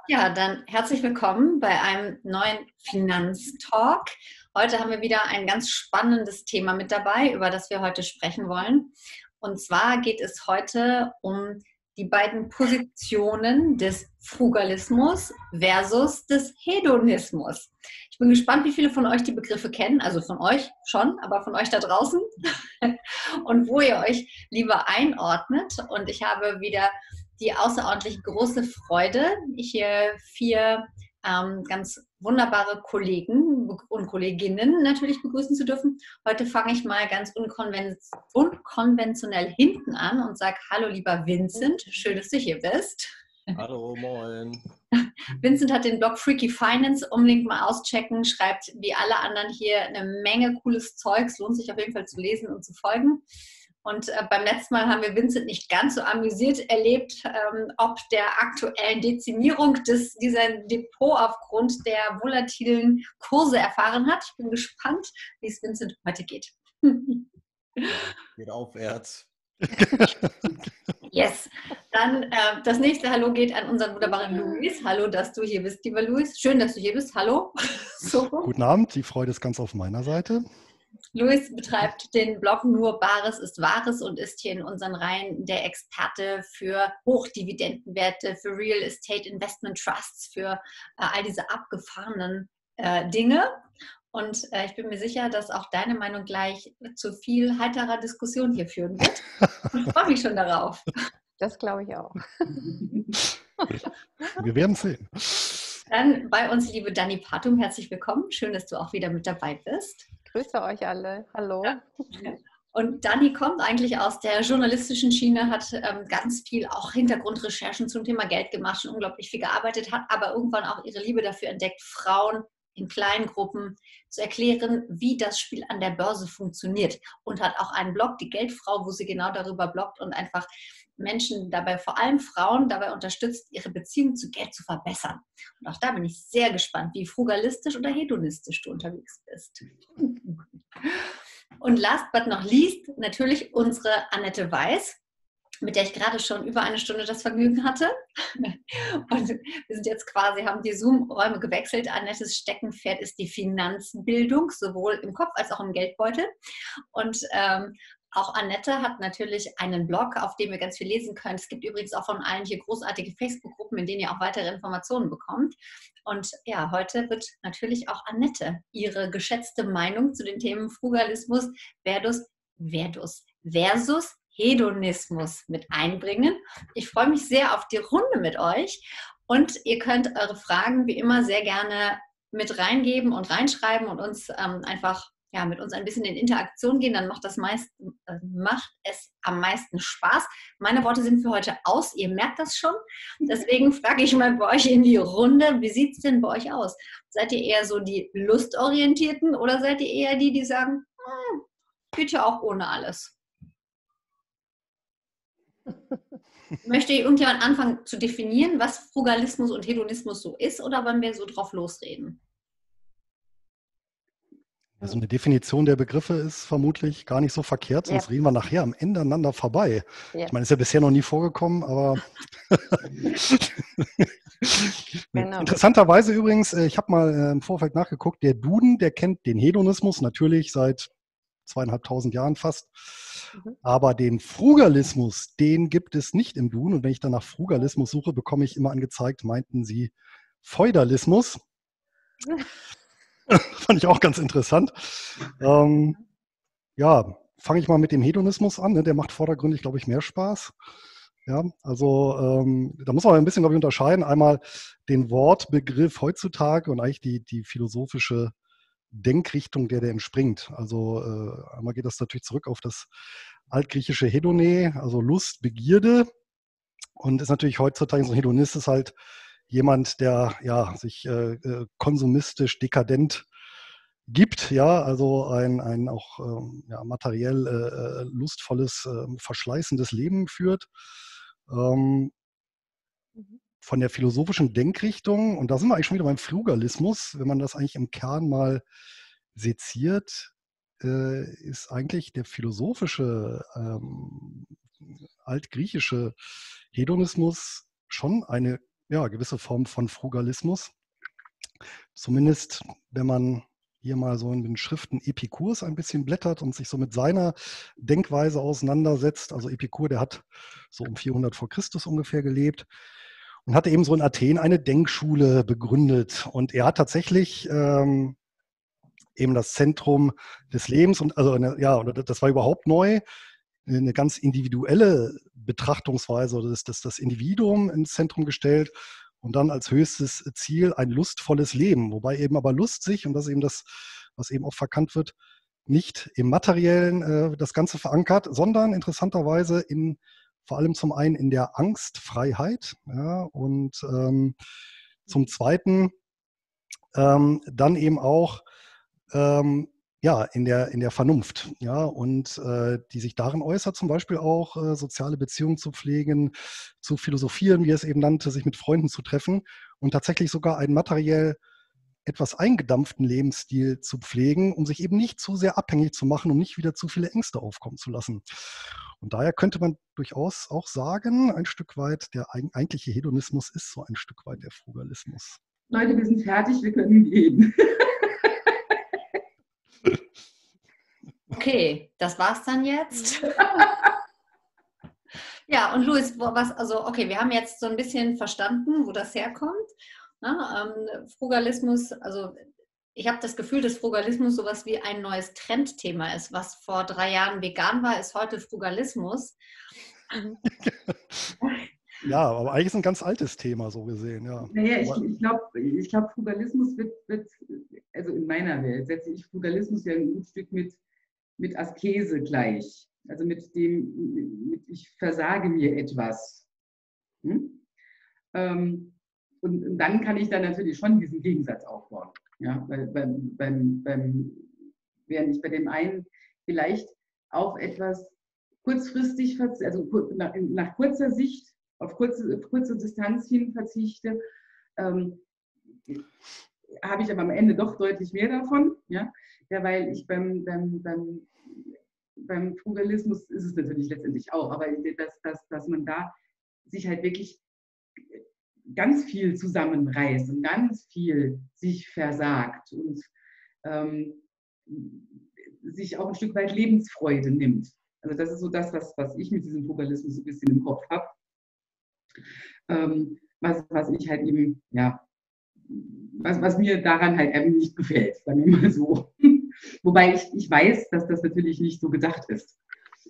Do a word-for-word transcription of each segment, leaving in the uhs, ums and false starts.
Ja, dann herzlich willkommen bei einem neuen Finanztalk. Heute haben wir wieder ein ganz spannendes Thema mit dabei, über das wir heute sprechen wollen. Und zwar geht es heute um die beiden Positionen des Frugalismus versus des Hedonismus. Ich bin gespannt, wie viele von euch die Begriffe kennen, also von euch schon, aber von euch da draußen und wo ihr euch lieber einordnet. Und ich habe wieder die außerordentlich große Freude, hier vier ähm, ganz wunderbare Kollegen und Kolleginnen natürlich begrüßen zu dürfen. Heute fange ich mal ganz unkonven unkonventionell hinten an und sage Hallo, lieber Vincent. Schön, dass du hier bist. Hallo, moin. Vincent hat den Blog Freaky Finance, unbedingt mal auschecken, schreibt wie alle anderen hier eine Menge cooles Zeugs, lohnt sich auf jeden Fall zu lesen und zu folgen. Und äh, beim letzten Mal haben wir Vincent nicht ganz so amüsiert erlebt, ähm, ob der aktuellen Dezimierung des, dieser Depot aufgrund der volatilen Kurse erfahren hat. Ich bin gespannt, wie es Vincent heute geht. Geht aufwärts. Yes. Dann äh, das nächste Hallo geht an unseren wunderbaren Luis. Hallo, dass du hier bist, lieber Luis. Schön, dass du hier bist. Hallo. So. Guten Abend, die Freude ist ganz auf meiner Seite. Luis betreibt den Blog Nur Bares ist Wahres und ist hier in unseren Reihen der Experte für Hochdividendenwerte, für Real Estate Investment Trusts, für äh, all diese abgefahrenen äh, Dinge. Und äh, ich bin mir sicher, dass auch deine Meinung gleich zu viel heiterer Diskussion hier führen wird. Und freue mich schon darauf. Das glaube ich auch. Wir werden sehen. Dann bei uns liebe Dani Patum, herzlich willkommen. Schön, dass du auch wieder mit dabei bist. Grüße euch alle. Hallo. Ja. Und Dani kommt eigentlich aus der journalistischen Schiene, hat ähm, ganz viel auch Hintergrundrecherchen zum Thema Geld gemacht, schon unglaublich viel gearbeitet, hat aber irgendwann auch ihre Liebe dafür entdeckt, Frauen in kleinen Gruppen zu erklären, wie das Spiel an der Börse funktioniert. Und hat auch einen Blog, die Geldfrau, wo sie genau darüber bloggt und einfach Menschen dabei, vor allem Frauen, dabei unterstützt, ihre Beziehung zu Geld zu verbessern. Und auch da bin ich sehr gespannt, wie frugalistisch oder hedonistisch du unterwegs bist. Und last but not least natürlich unsere Annette Weiß, mit der ich gerade schon über eine Stunde das Vergnügen hatte. Und wir sind jetzt quasi, haben die Zoom-Räume gewechselt. Annettes Steckenpferd ist die Finanzbildung, sowohl im Kopf als auch im Geldbeutel. Und ähm, auch Annette hat natürlich einen Blog, auf dem ihr ganz viel lesen könnt. Es gibt übrigens auch von allen hier großartige Facebook-Gruppen, in denen ihr auch weitere Informationen bekommt. Und ja, heute wird natürlich auch Annette ihre geschätzte Meinung zu den Themen Frugalismus versus, versus, versus Hedonismus mit einbringen. Ich freue mich sehr auf die Runde mit euch und ihr könnt eure Fragen wie immer sehr gerne mit reingeben und reinschreiben und uns ähm, einfach ja, mit uns ein bisschen in Interaktion gehen, dann macht, das meist, äh, macht es am meisten Spaß. Meine Worte sind für heute aus, ihr merkt das schon. Deswegen frage ich mal bei euch in die Runde, wie sieht es denn bei euch aus? Seid ihr eher so die Lustorientierten oder seid ihr eher die, die sagen, hm, geht ja auch ohne alles? Möchte irgendjemand anfangen zu definieren, was Frugalismus und Hedonismus so ist, oder wollen wir so drauf losreden? Also eine Definition der Begriffe ist vermutlich gar nicht so verkehrt, sonst ja. reden wir nachher am Ende aneinander vorbei. Ja. Ich meine, ist ja bisher noch nie vorgekommen, aber genau. Interessanterweise übrigens, ich habe mal im Vorfeld nachgeguckt, der Duden, der kennt den Hedonismus natürlich seit zweieinhalbtausend Jahren fast, mhm. aber den Frugalismus, den gibt es nicht im Duden. Und wenn ich dann nach Frugalismus suche, bekomme ich immer angezeigt, meinten sie Feudalismus. Fand ich auch ganz interessant. Ähm, ja, fange ich mal mit dem Hedonismus an. Ne? Der macht vordergründig, glaube ich, mehr Spaß. Ja, also ähm, da muss man ein bisschen, glaube ich, unterscheiden. Einmal den Wortbegriff heutzutage und eigentlich die, die philosophische Denkrichtung, der der entspringt. Also äh, einmal geht das natürlich zurück auf das altgriechische Hedone, also Lust, Begierde. Und ist natürlich heutzutage so ein Hedonist ist halt jemand, der ja sich äh, konsumistisch dekadent gibt, ja, also ein, ein auch ähm, ja, materiell äh, lustvolles, äh, verschleißendes Leben führt. Ähm, mhm. Von der philosophischen Denkrichtung, und da sind wir eigentlich schon wieder beim Frugalismus, wenn man das eigentlich im Kern mal seziert, äh, ist eigentlich der philosophische ähm, altgriechische Hedonismus schon eine ja, gewisse Form von Frugalismus. Zumindest, wenn man hier mal so in den Schriften Epikurs ein bisschen blättert und sich so mit seiner Denkweise auseinandersetzt. Also Epikur, der hat so um vierhundert vor Christus ungefähr gelebt und hatte eben so in Athen eine Denkschule begründet. Und er hat tatsächlich ähm, eben das Zentrum des Lebens und also eine, ja, das war überhaupt neu, eine ganz individuelle Betrachtungsweise oder das, das, das Individuum ins Zentrum gestellt und dann als höchstes Ziel ein lustvolles Leben, wobei eben aber Lust sich, und das ist eben das, was eben oft verkannt wird, nicht im Materiellen äh, das Ganze verankert, sondern interessanterweise in vor allem zum einen in der Angstfreiheit, ja, und ähm, zum Zweiten ähm, dann eben auch ähm, ja, in der, in der Vernunft, ja, und äh, die sich darin äußert, zum Beispiel auch äh, soziale Beziehungen zu pflegen, zu philosophieren, wie er es eben nannte, sich mit Freunden zu treffen und tatsächlich sogar einen materiell etwas eingedampften Lebensstil zu pflegen, um sich eben nicht zu sehr abhängig zu machen, um nicht wieder zu viele Ängste aufkommen zu lassen. Und daher könnte man durchaus auch sagen, ein Stück weit, der eigentliche Hedonismus ist so ein Stück weit der Frugalismus. Leute, wir sind fertig, wir können gehen. Okay, das war's dann jetzt. Ja, und Luis, was, also okay, wir haben jetzt so ein bisschen verstanden, wo das herkommt. Na, ähm, Frugalismus, also ich habe das Gefühl, dass Frugalismus sowas wie ein neues Trendthema ist. Was vor drei Jahren vegan war, ist heute Frugalismus. Ja, aber eigentlich ist ein ganz altes Thema, so gesehen, ja. Naja, ich, ich glaube, ich glaub, Frugalismus wird, wird, also in meiner Welt setze ich Frugalismus ja ein gut Stück mit, mit Askese gleich. Also mit dem, mit ich versage mir etwas. Hm? Ähm, und, und dann kann ich dann natürlich schon diesen Gegensatz aufbauen. Ja, weil beim, beim, beim, während ich bei dem einen vielleicht auf etwas kurzfristig, also nach, nach kurzer Sicht, auf kurze, auf kurze Distanz hin verzichte, ähm, habe ich aber am Ende doch deutlich mehr davon. Ja, ja, weil ich beim, beim, beim, beim Frugalismus ist es natürlich letztendlich auch, aber dass, dass, dass man da sich halt wirklich ganz viel zusammenreißt und ganz viel sich versagt und ähm, sich auch ein Stück weit Lebensfreude nimmt. Also das ist so das, was, was ich mit diesem Frugalismus so ein bisschen im Kopf habe. Ähm, was, was ich halt eben, ja, was, was mir daran halt eben nicht gefällt, sagen wir mal so. Wobei ich, ich weiß, dass das natürlich nicht so gedacht ist.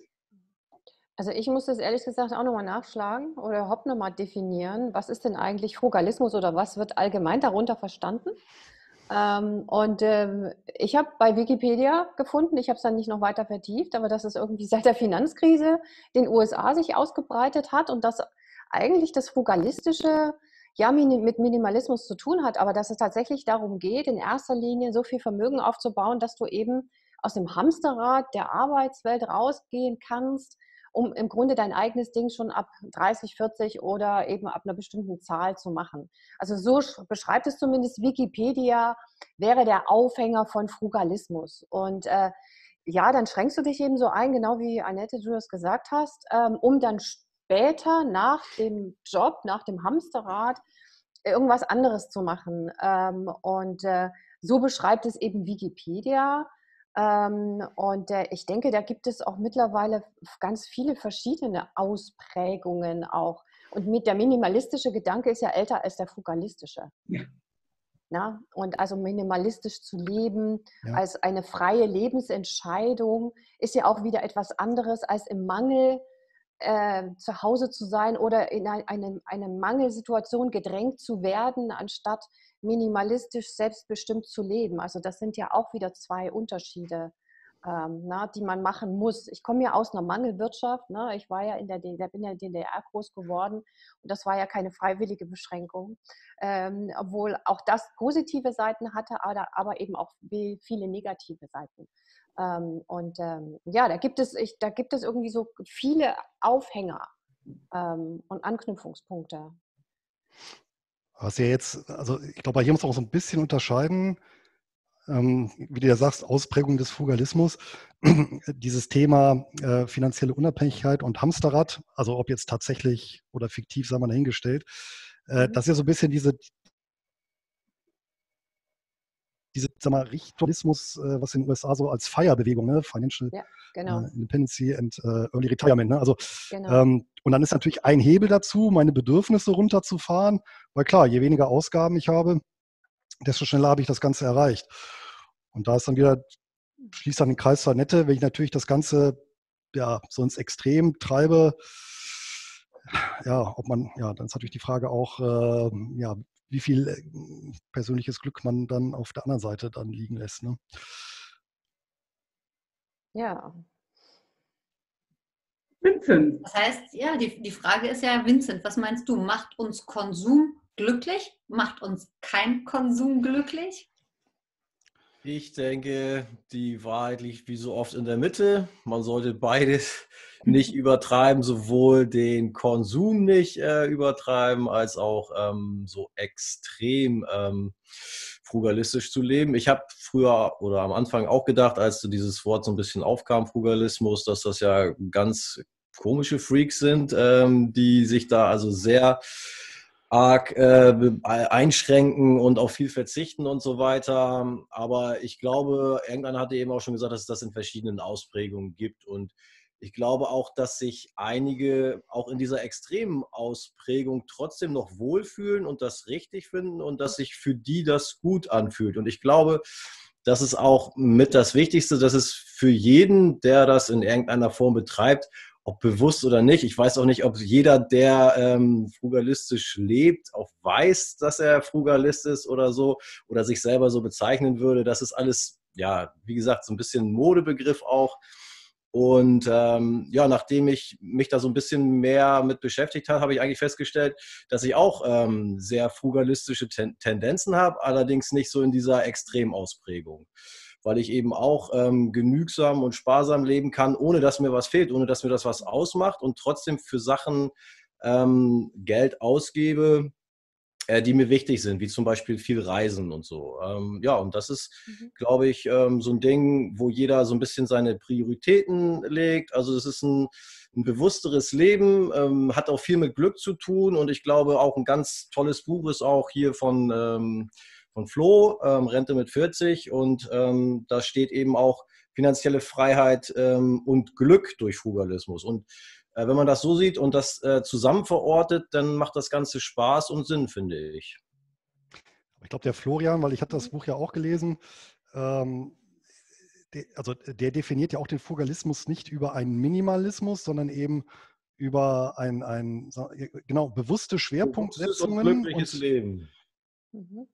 Also ich muss das ehrlich gesagt auch nochmal nachschlagen oder überhaupt nochmal definieren. Was ist denn eigentlich Frugalismus oder was wird allgemein darunter verstanden? Ähm, und ähm, ich habe bei Wikipedia gefunden, ich habe es dann nicht noch weiter vertieft, aber dass es irgendwie seit der Finanzkrise den U S A sich ausgebreitet hat und dass eigentlich das Frugalistische ja mit Minimalismus zu tun hat, aber dass es tatsächlich darum geht, in erster Linie so viel Vermögen aufzubauen, dass du eben aus dem Hamsterrad der Arbeitswelt rausgehen kannst, um im Grunde dein eigenes Ding schon ab dreißig, vierzig oder eben ab einer bestimmten Zahl zu machen. Also so beschreibt es zumindest Wikipedia, wäre der Aufhänger von Frugalismus. Und äh, ja, dann schränkst du dich eben so ein, genau wie Annette, du das gesagt hast, ähm, um dann später nach dem Job, nach dem Hamsterrad, irgendwas anderes zu machen. Ähm, und äh, so beschreibt es eben Wikipedia. Ähm, und äh, ich denke, da gibt es auch mittlerweile ganz viele verschiedene Ausprägungen auch. Und mit der minimalistische Gedanke ist ja älter als der frugalistische. Ja. Na? Und also minimalistisch zu leben, Ja. als eine freie Lebensentscheidung, ist ja auch wieder etwas anderes als im Mangel äh, zu Hause zu sein oder in eine, eine, eine Mangelsituation gedrängt zu werden, anstatt minimalistisch selbstbestimmt zu leben. Also das sind ja auch wieder zwei Unterschiede, ähm, na, die man machen muss. Ich komme ja aus einer Mangelwirtschaft. Ne? Ich war ja in der D D R, bin ja in der D D R groß geworden und das war ja keine freiwillige Beschränkung, ähm, obwohl auch das positive Seiten hatte, aber, aber eben auch viele negative Seiten. Ähm, und ähm, ja, da gibt es, ich, da gibt es irgendwie so viele Aufhänger ähm, und Anknüpfungspunkte. Was ja jetzt, also ich glaube, hier muss man auch so ein bisschen unterscheiden, ähm, wie du ja sagst, Ausprägung des Frugalismus, dieses Thema äh, finanzielle Unabhängigkeit und Hamsterrad, also ob jetzt tatsächlich oder fiktiv, sei mal dahingestellt, Äh, Mhm. das ist ja so ein bisschen diese, diese sag mal, Richtonismus, äh, was in den U S A so als FIRE-Bewegung, ne? Financial Ja, äh, genau, Independency and äh, Early Retirement. Ne? Also, genau. ähm, und dann ist natürlich ein Hebel dazu, meine Bedürfnisse runterzufahren, weil klar, je weniger Ausgaben ich habe, desto schneller habe ich das Ganze erreicht. Und da ist dann wieder, schließt dann den Kreis zur Nette, wenn ich natürlich das Ganze ja so ins Extrem treibe, ja, ob man, ja, dann ist natürlich die Frage auch, äh, ja, wie viel äh, persönliches Glück man dann auf der anderen Seite dann liegen lässt. Ne? Ja, Vincent, Das heißt, ja, die, die Frage ist ja, Vincent, was meinst du? Macht uns Konsum glücklich? Macht uns kein Konsum glücklich? Ich denke, die Wahrheit liegt wie so oft in der Mitte. Man sollte beides nicht übertreiben, sowohl den Konsum nicht äh, übertreiben, als auch ähm, so extrem ähm, frugalistisch zu leben. Ich habe früher oder am Anfang auch gedacht, als so dieses Wort so ein bisschen aufkam, Frugalismus, dass das ja ganz komische Freaks sind, ähm, die sich da also sehr arg äh, einschränken und auf viel verzichten und so weiter. Aber ich glaube, irgendeiner hatte eben auch schon gesagt, dass es das in verschiedenen Ausprägungen gibt. Und ich glaube auch, dass sich einige auch in dieser extremen Ausprägung trotzdem noch wohlfühlen und das richtig finden und dass sich für die das gut anfühlt. Und ich glaube, das ist auch mit das Wichtigste, dass es für jeden, der das in irgendeiner Form betreibt, ob bewusst oder nicht. Ich weiß auch nicht, ob jeder, der ähm, frugalistisch lebt, auch weiß, dass er Frugalist ist oder so oder sich selber so bezeichnen würde. Das ist alles, ja, wie gesagt, so ein bisschen Modebegriff auch. Und ähm, ja, nachdem ich mich da so ein bisschen mehr mit beschäftigt habe, habe ich eigentlich festgestellt, dass ich auch ähm, sehr frugalistische Ten- Tendenzen habe, allerdings nicht so in dieser Extremausprägung, weil ich eben auch ähm, genügsam und sparsam leben kann, ohne dass mir was fehlt, ohne dass mir das was ausmacht und trotzdem für Sachen ähm, Geld ausgebe, äh, die mir wichtig sind, wie zum Beispiel viel Reisen und so. Ähm, ja, und das ist, mhm. glaube ich, ähm, so ein Ding, wo jeder so ein bisschen seine Prioritäten legt. Also es ist ein, ein bewussteres Leben, ähm, hat auch viel mit Glück zu tun und ich glaube auch ein ganz tolles Buch ist auch hier von, ähm, von Flo, ähm, Rente mit vierzig und ähm, da steht eben auch finanzielle Freiheit ähm, und Glück durch Frugalismus. Und äh, wenn man das so sieht und das äh, zusammen verortet, dann macht das Ganze Spaß und Sinn, finde ich. Ich glaube, der Florian, weil ich hatte das Buch ja auch gelesen, ähm, der, also der definiert ja auch den Frugalismus nicht über einen Minimalismus, sondern eben über ein, ein genau, bewusste Bewusstes und Schwerpunktsetzungen glückliches und Leben. Mhm.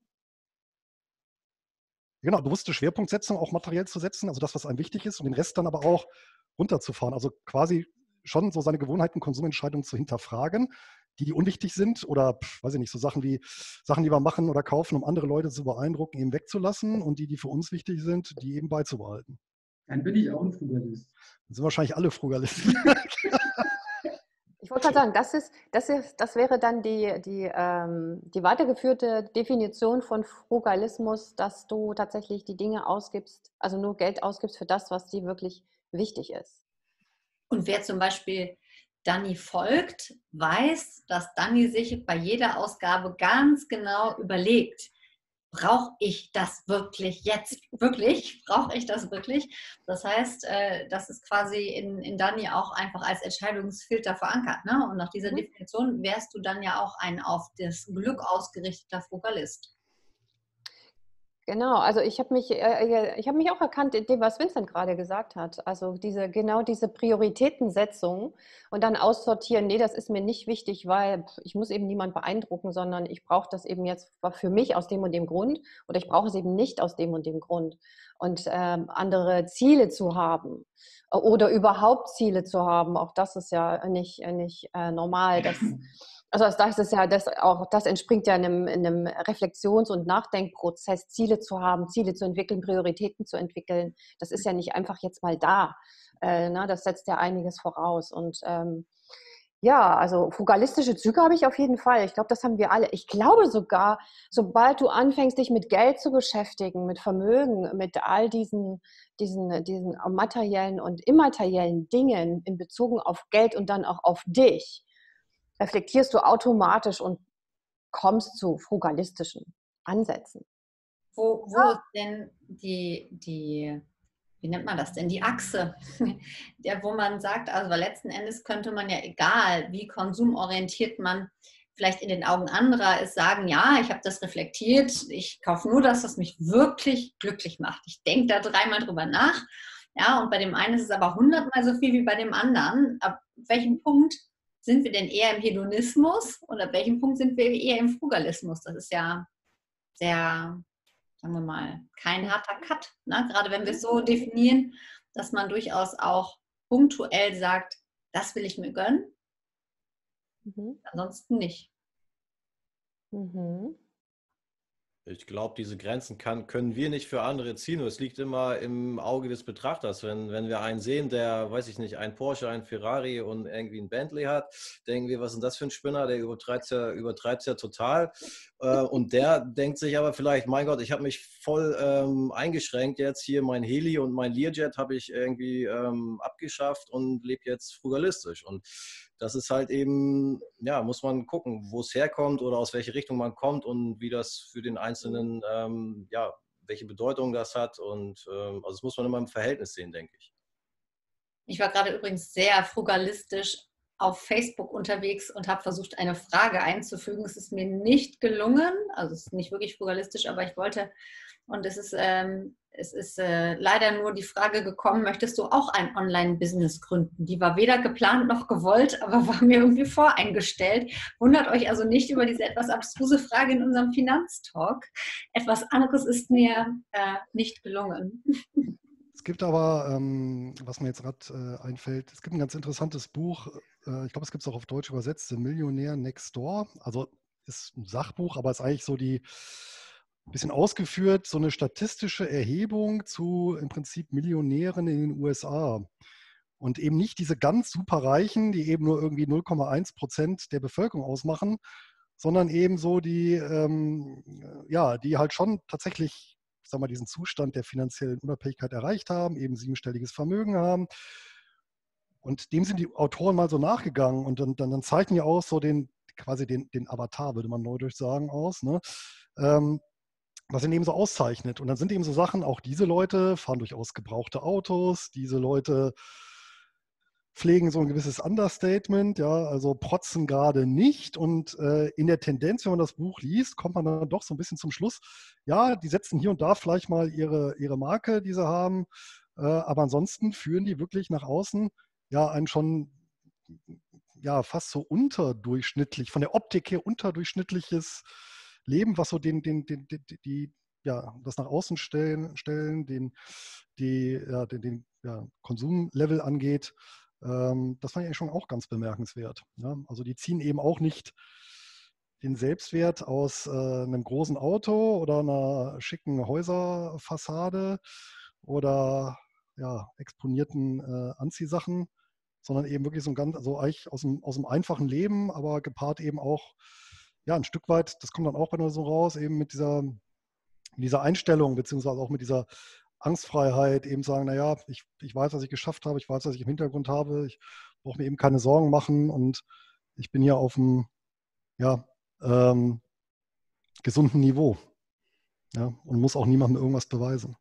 genau, bewusste Schwerpunktsetzung auch materiell zu setzen, also das, was einem wichtig ist, und den Rest dann aber auch runterzufahren. Also quasi schon so seine Gewohnheiten, Konsumentscheidungen zu hinterfragen, die, die unwichtig sind oder, pf, weiß ich nicht, so Sachen wie Sachen, die wir machen oder kaufen, um andere Leute zu beeindrucken, eben wegzulassen und die, die für uns wichtig sind, die eben beizubehalten. dann bin ich auch ein Frugalist. Das sind wahrscheinlich alle Frugalisten. Ich wollte gerade sagen, das ist, das ist, das wäre dann die, die, ähm, die weitergeführte Definition von Frugalismus, dass du tatsächlich die Dinge ausgibst, also nur Geld ausgibst für das, was dir wirklich wichtig ist. Und wer zum Beispiel Dani folgt, weiß, dass Dani sich bei jeder Ausgabe ganz genau überlegt, brauche ich das wirklich jetzt? Wirklich? Brauche ich das wirklich? Das heißt, äh, das ist quasi in, in Dani auch einfach als Entscheidungsfilter verankert. Ne? Und nach dieser Mhm. Definition wärst du dann ja auch ein auf das Glück ausgerichteter Frugalist. Genau, also ich habe mich, äh, ich habe mich auch erkannt in dem, was Vincent gerade gesagt hat. Also diese, genau diese Prioritätensetzung und dann aussortieren, nee, das ist mir nicht wichtig, weil ich muss eben niemand beeindrucken, sondern ich brauche das eben jetzt für mich aus dem und dem Grund oder ich brauche es eben nicht aus dem und dem Grund. Und ähm, andere Ziele zu haben oder überhaupt Ziele zu haben, auch das ist ja nicht, nicht äh, normal. Das, also das ist ja, das auch, das entspringt ja einem, einem Reflexions- und Nachdenkprozess, Ziele zu haben, Ziele zu entwickeln, Prioritäten zu entwickeln. Das ist ja nicht einfach jetzt mal da. Äh, na, das setzt ja einiges voraus. Und ähm, ja, also frugalistische Züge habe ich auf jeden Fall. Ich glaube, das haben wir alle. Ich glaube sogar, sobald du anfängst, dich mit Geld zu beschäftigen, mit Vermögen, mit all diesen, diesen, diesen materiellen und immateriellen Dingen in Bezug auf Geld und dann auch auf dich, reflektierst du automatisch und kommst zu frugalistischen Ansätzen. Wo, wo ist denn die, die, wie nennt man das denn, die Achse, der, wo man sagt, also weil letzten Endes könnte man ja, egal wie konsumorientiert man vielleicht in den Augen anderer ist, sagen, ja, ich habe das reflektiert, ich kaufe nur das, was mich wirklich glücklich macht. Ich denke da dreimal drüber nach. Ja, und bei dem einen ist es aber hundertmal so viel wie bei dem anderen. Ab welchem Punkt sind wir denn eher im Hedonismus und ab welchem Punkt sind wir eher im Frugalismus? Das ist ja sehr, sagen wir mal, kein harter Cut. Ne? Gerade wenn wir es so definieren, dass man durchaus auch punktuell sagt, das will ich mir gönnen, mhm. ansonsten nicht. Mhm. Ich glaube, diese Grenzen kann, können wir nicht für andere ziehen. Es liegt immer im Auge des Betrachters. Wenn, wenn wir einen sehen, der, weiß ich nicht, ein Porsche, ein Ferrari und irgendwie ein Bentley hat, denken wir, was ist denn das für ein Spinner? Der übertreibt es ja, übertreibt's ja total. Und der denkt sich aber vielleicht, mein Gott, ich habe mich voll ähm, eingeschränkt jetzt. Hier mein Heli und mein Learjet habe ich irgendwie ähm, abgeschafft und lebe jetzt frugalistisch. Und das ist halt eben, ja, muss man gucken, wo es herkommt oder aus welche Richtung man kommt und wie das für den Einzelnen, ähm, ja, welche Bedeutung das hat. Und ähm, also das muss man immer im Verhältnis sehen, denke ich. Ich war gerade übrigens sehr frugalistisch auf Facebook unterwegs und habe versucht, eine Frage einzufügen. Es ist mir nicht gelungen, also es ist nicht wirklich frugalistisch, aber ich wollte, und es ist, ähm, es ist äh, leider nur die Frage gekommen, möchtest du auch ein Online-Business gründen? Die war weder geplant noch gewollt, aber war mir irgendwie voreingestellt. Wundert euch also nicht über diese etwas abstruse Frage in unserem Finanztalk. Etwas anderes ist mir äh, nicht gelungen. Es gibt aber, ähm, was mir jetzt gerade äh, einfällt, es gibt ein ganz interessantes Buch, äh, ich glaube, es gibt es auch auf Deutsch übersetzt, The Millionaire Next Door. Also ist ein Sachbuch, aber ist eigentlich so die, ein bisschen ausgeführt, so eine statistische Erhebung zu im Prinzip Millionären in den U S A. Und eben nicht diese ganz superreichen, die eben nur irgendwie null Komma eins Prozent der Bevölkerung ausmachen, sondern eben so die, ähm, ja, die halt schon tatsächlich, ich sag mal, diesen Zustand der finanziellen Unabhängigkeit erreicht haben, eben siebenstelliges Vermögen haben. Und dem sind die Autoren mal so nachgegangen und dann, dann, dann zeichnen ja auch so den, quasi den, den Avatar, würde man neudeutsch sagen, aus, ne? Ähm, was ihn eben so auszeichnet. Und dann sind eben so Sachen, auch diese Leute fahren durchaus gebrauchte Autos, diese Leute pflegen so ein gewisses Understatement, ja, also protzen gerade nicht. Und äh, in der Tendenz, wenn man das Buch liest, kommt man dann doch so ein bisschen zum Schluss, ja, die setzen hier und da vielleicht mal ihre, ihre Marke, die sie haben, äh, aber ansonsten führen die wirklich nach außen ja ein schon ja fast so unterdurchschnittlich, von der Optik her unterdurchschnittliches Leben, was so den, den, den, die, die, ja, das nach außen stellen, stellen den, die, ja, den, den ja, Konsumlevel angeht. Ähm, das fand ich eigentlich schon auch ganz bemerkenswert. Ja? Also die ziehen eben auch nicht den Selbstwert aus äh, einem großen Auto oder einer schicken Häuserfassade oder ja, exponierten äh, Anziehsachen, sondern eben wirklich so ein ganz, also eigentlich aus dem, aus dem einfachen Leben, aber gepaart eben auch ja, ein Stück weit, das kommt dann auch bei nur so raus, eben mit dieser, dieser Einstellung, beziehungsweise auch mit dieser Angstfreiheit, eben sagen, naja, ich, ich weiß, was ich geschafft habe, ich weiß, was ich im Hintergrund habe, ich brauche mir eben keine Sorgen machen und ich bin hier auf einem ja, ähm, gesunden Niveau, ja, und muss auch niemandem irgendwas beweisen.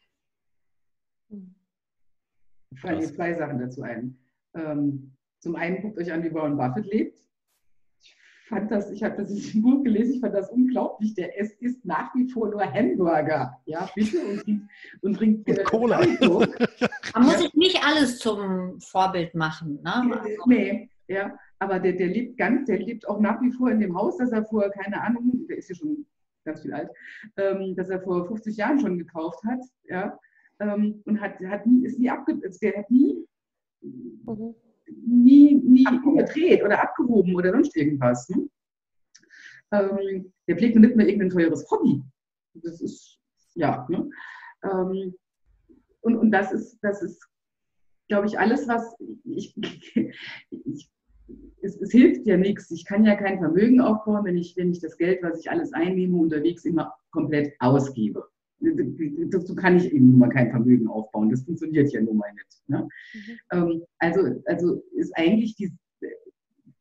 Ich fallen mir zwei Sachen dazu ein. Ähm, zum einen guckt euch an, wie Warren Buffett lebt. Ich fand das, ich habe das in diesem Buch gelesen, ich fand das unglaublich. Der es isst nach wie vor nur Hamburger, ja, bitte, und trinkt, und trinkt und äh, Cola. Man muss sich nicht alles zum Vorbild machen. Ne? Also. Nee, ja, aber der, der lebt ganz, der lebt auch nach wie vor in dem Haus, das er vor, keine Ahnung, der ist ja schon ganz viel alt, ähm, das er vor fünfzig Jahren schon gekauft hat, ja, ähm, und hat, hat nie, ist nie abge, der hat nie, mhm. nie, nie gedreht oder abgehoben oder sonst irgendwas. Ne? Ähm, der pflegt nicht mehr irgendein teures Hobby. Das ist, ja, ne? ähm, und, und das ist, das ist, glaube ich, alles, was ich, ich es, es hilft ja nichts. Ich kann ja kein Vermögen aufbauen, wenn ich, wenn ich das Geld, was ich alles einnehme, unterwegs immer komplett ausgebe. Dazu kann ich eben nun mal kein Vermögen aufbauen. Das funktioniert ja nun mal nicht. Ne? Mhm. Ähm, also, also ist eigentlich die,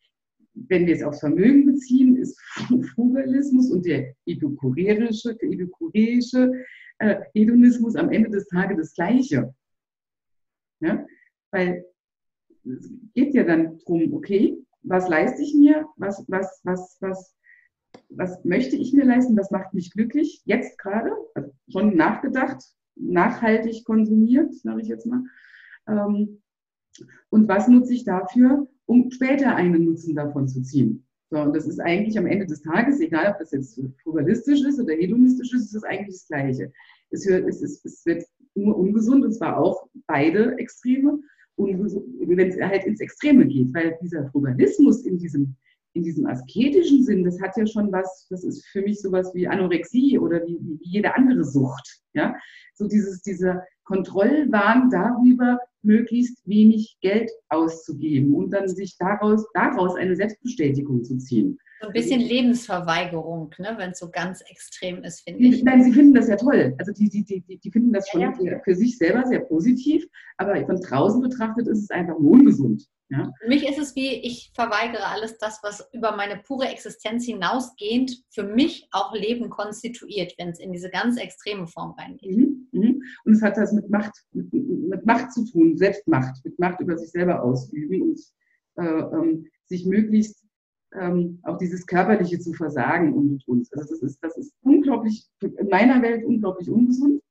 wenn wir es aufs Vermögen beziehen, ist Frugalismus und der epikureische, der epikureische äh, Hedonismus am Ende des Tages das Gleiche. Ja? Weil es geht ja dann darum, okay, was leiste ich mir, was, was, was, was, was möchte ich mir leisten, was macht mich glücklich, jetzt gerade, also schon nachgedacht, nachhaltig konsumiert, sage ich jetzt mal. Ähm, und was nutze ich dafür, um später einen Nutzen davon zu ziehen. So, und das ist eigentlich am Ende des Tages, egal ob das jetzt frugalistisch ist oder hedonistisch ist, ist es eigentlich das Gleiche. Es wird, es, ist, es wird nur ungesund, und zwar auch beide Extreme, wenn es halt ins Extreme geht, weil dieser Frugalismus in diesem, in diesem asketischen Sinn, das hat ja schon was, das ist für mich sowas wie Anorexie oder wie, wie jede andere Sucht. Ja? So dieses, dieser Kontrollwahn darüber, möglichst wenig Geld auszugeben und dann sich daraus, daraus eine Selbstbestätigung zu ziehen. So ein bisschen Lebensverweigerung, ne, wenn es so ganz extrem ist, finde ich. Nein, sie finden das ja toll. Also die, die, die, die finden das schon ja, ja. für sich selber sehr positiv, aber von draußen betrachtet ist es einfach nur ungesund. Ja? Für mich ist es wie, ich verweigere alles das, was über meine pure Existenz hinausgehend für mich auch Leben konstituiert, wenn es in diese ganz extreme Form reingeht. Mhm, mhm. Und es hat das mit Macht, mit, mit Macht zu tun, Selbstmacht, mit Macht über sich selber ausüben und äh, ähm, sich möglichst ähm, auch dieses Körperliche zu versagen und uns. Also das ist, das ist unglaublich, in meiner Welt unglaublich ungesund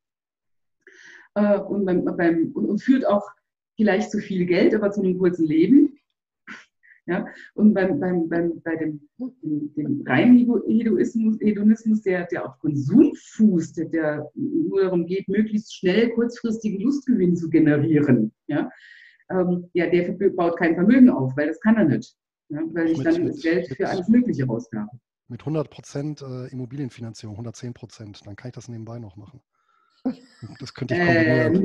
äh, und, beim, beim, und, und führt auch vielleicht zu viel Geld, aber zu einem kurzen Leben. Ja? Und beim, beim, beim, bei dem, dem, dem reinen Hedonismus, Hedonismus der, der auf Konsum fußt, der, der nur darum geht, möglichst schnell kurzfristigen Lustgewinn zu generieren, ja? Ähm, ja, der baut kein Vermögen auf, weil das kann er nicht. Ja? Weil ich Mit- dann mit- das Geld mit- für alles Mögliche rausgabe. Mit hundert Prozent äh, Immobilienfinanzierung, hundertzehn Prozent, dann kann ich das nebenbei noch machen. Das könnte ich kombinieren.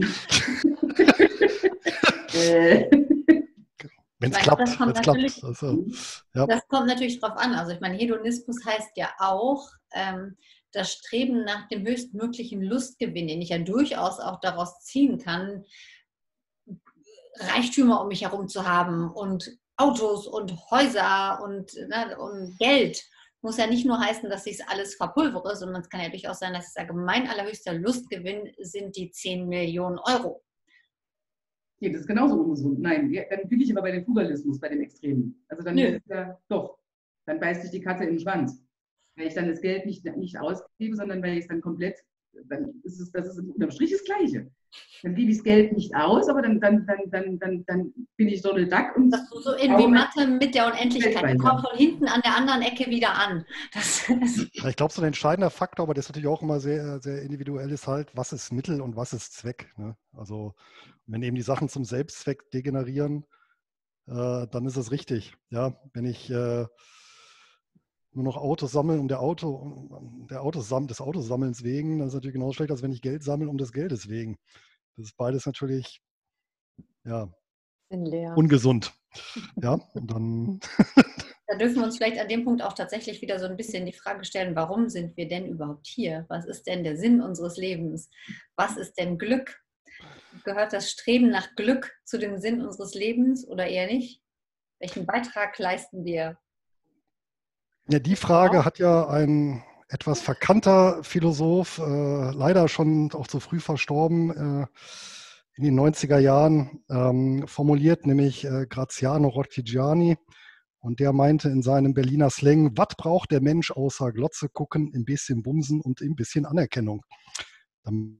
Ähm. äh. Wenn es Ich meine, klappt, das kommt wenn es klappt. natürlich- Also, ja. Das kommt natürlich drauf an. Also ich meine, Hedonismus heißt ja auch ähm, das Streben nach dem höchstmöglichen Lustgewinn, den ich ja durchaus auch daraus ziehen kann, Reichtümer um mich herum zu haben und Autos und Häuser und, ne, und Geld. Muss ja nicht nur heißen, dass ich es alles verpulvere, sondern es kann ja durchaus sein, dass ich sage, mein allerhöchster Lustgewinn sind die zehn Millionen Euro. Ja, das ist genauso ungesund. Nein, ja, dann bin ich aber bei dem Frugalismus, bei dem Extremen. Also dann Nö. ist es ja doch, dann beißt sich die Katze in den Schwanz. Weil ich dann das Geld nicht, nicht ausgebe, sondern weil ich es dann komplett, dann ist es, das ist unterm Strich das Gleiche. Dann gebe ich das Geld nicht aus, aber dann, dann, dann, dann, dann, dann bin ich Donald Duck und Das ist so irgendwie Mathe mit der Unendlichkeit. Die kommt von hinten an der anderen Ecke wieder an. Das ist Ja, ich glaube, so ein entscheidender Faktor, aber das ist natürlich auch immer sehr, sehr individuell, ist halt, was ist Mittel und was ist Zweck. Ne? Also wenn eben die Sachen zum Selbstzweck degenerieren, äh, dann ist es richtig. Ja, wenn ich äh, nur noch Autos sammle um der Auto, um der Autos, des Autosammelns wegen, dann ist es natürlich genauso schlecht, als wenn ich Geld sammle um des Geldes wegen. Das ist beides natürlich ja, Sinnleer. ungesund. Ja, und dann Da dürfen wir uns vielleicht an dem Punkt auch tatsächlich wieder so ein bisschen die Frage stellen, warum sind wir denn überhaupt hier? Was ist denn der Sinn unseres Lebens? Was ist denn Glück? Gehört das Streben nach Glück zu dem Sinn unseres Lebens oder eher nicht? Welchen Beitrag leisten wir? Ja, die Frage hat ja ein etwas verkannter Philosoph, äh, leider schon auch zu früh verstorben, äh, in den neunziger Jahren ähm, formuliert, nämlich äh, Graziano Rocchigiani. Und der meinte in seinem Berliner Slang, was braucht der Mensch außer Glotze gucken, ein bisschen Bumsen und ein bisschen Anerkennung? Damit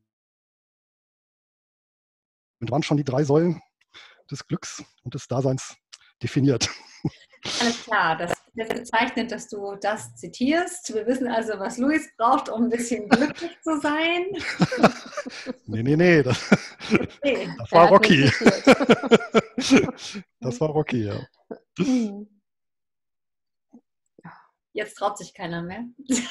waren schon die drei Säulen des Glücks und des Daseins definiert. Alles klar, das ist bezeichnet, dass du das zitierst. Wir wissen also, was Luis braucht, um ein bisschen glücklich zu sein. Nee, nee, nee. Das, Okay. das Er war hat Rocky. mich zitiert. Das war Rocky, ja. Mhm. Jetzt traut sich keiner mehr.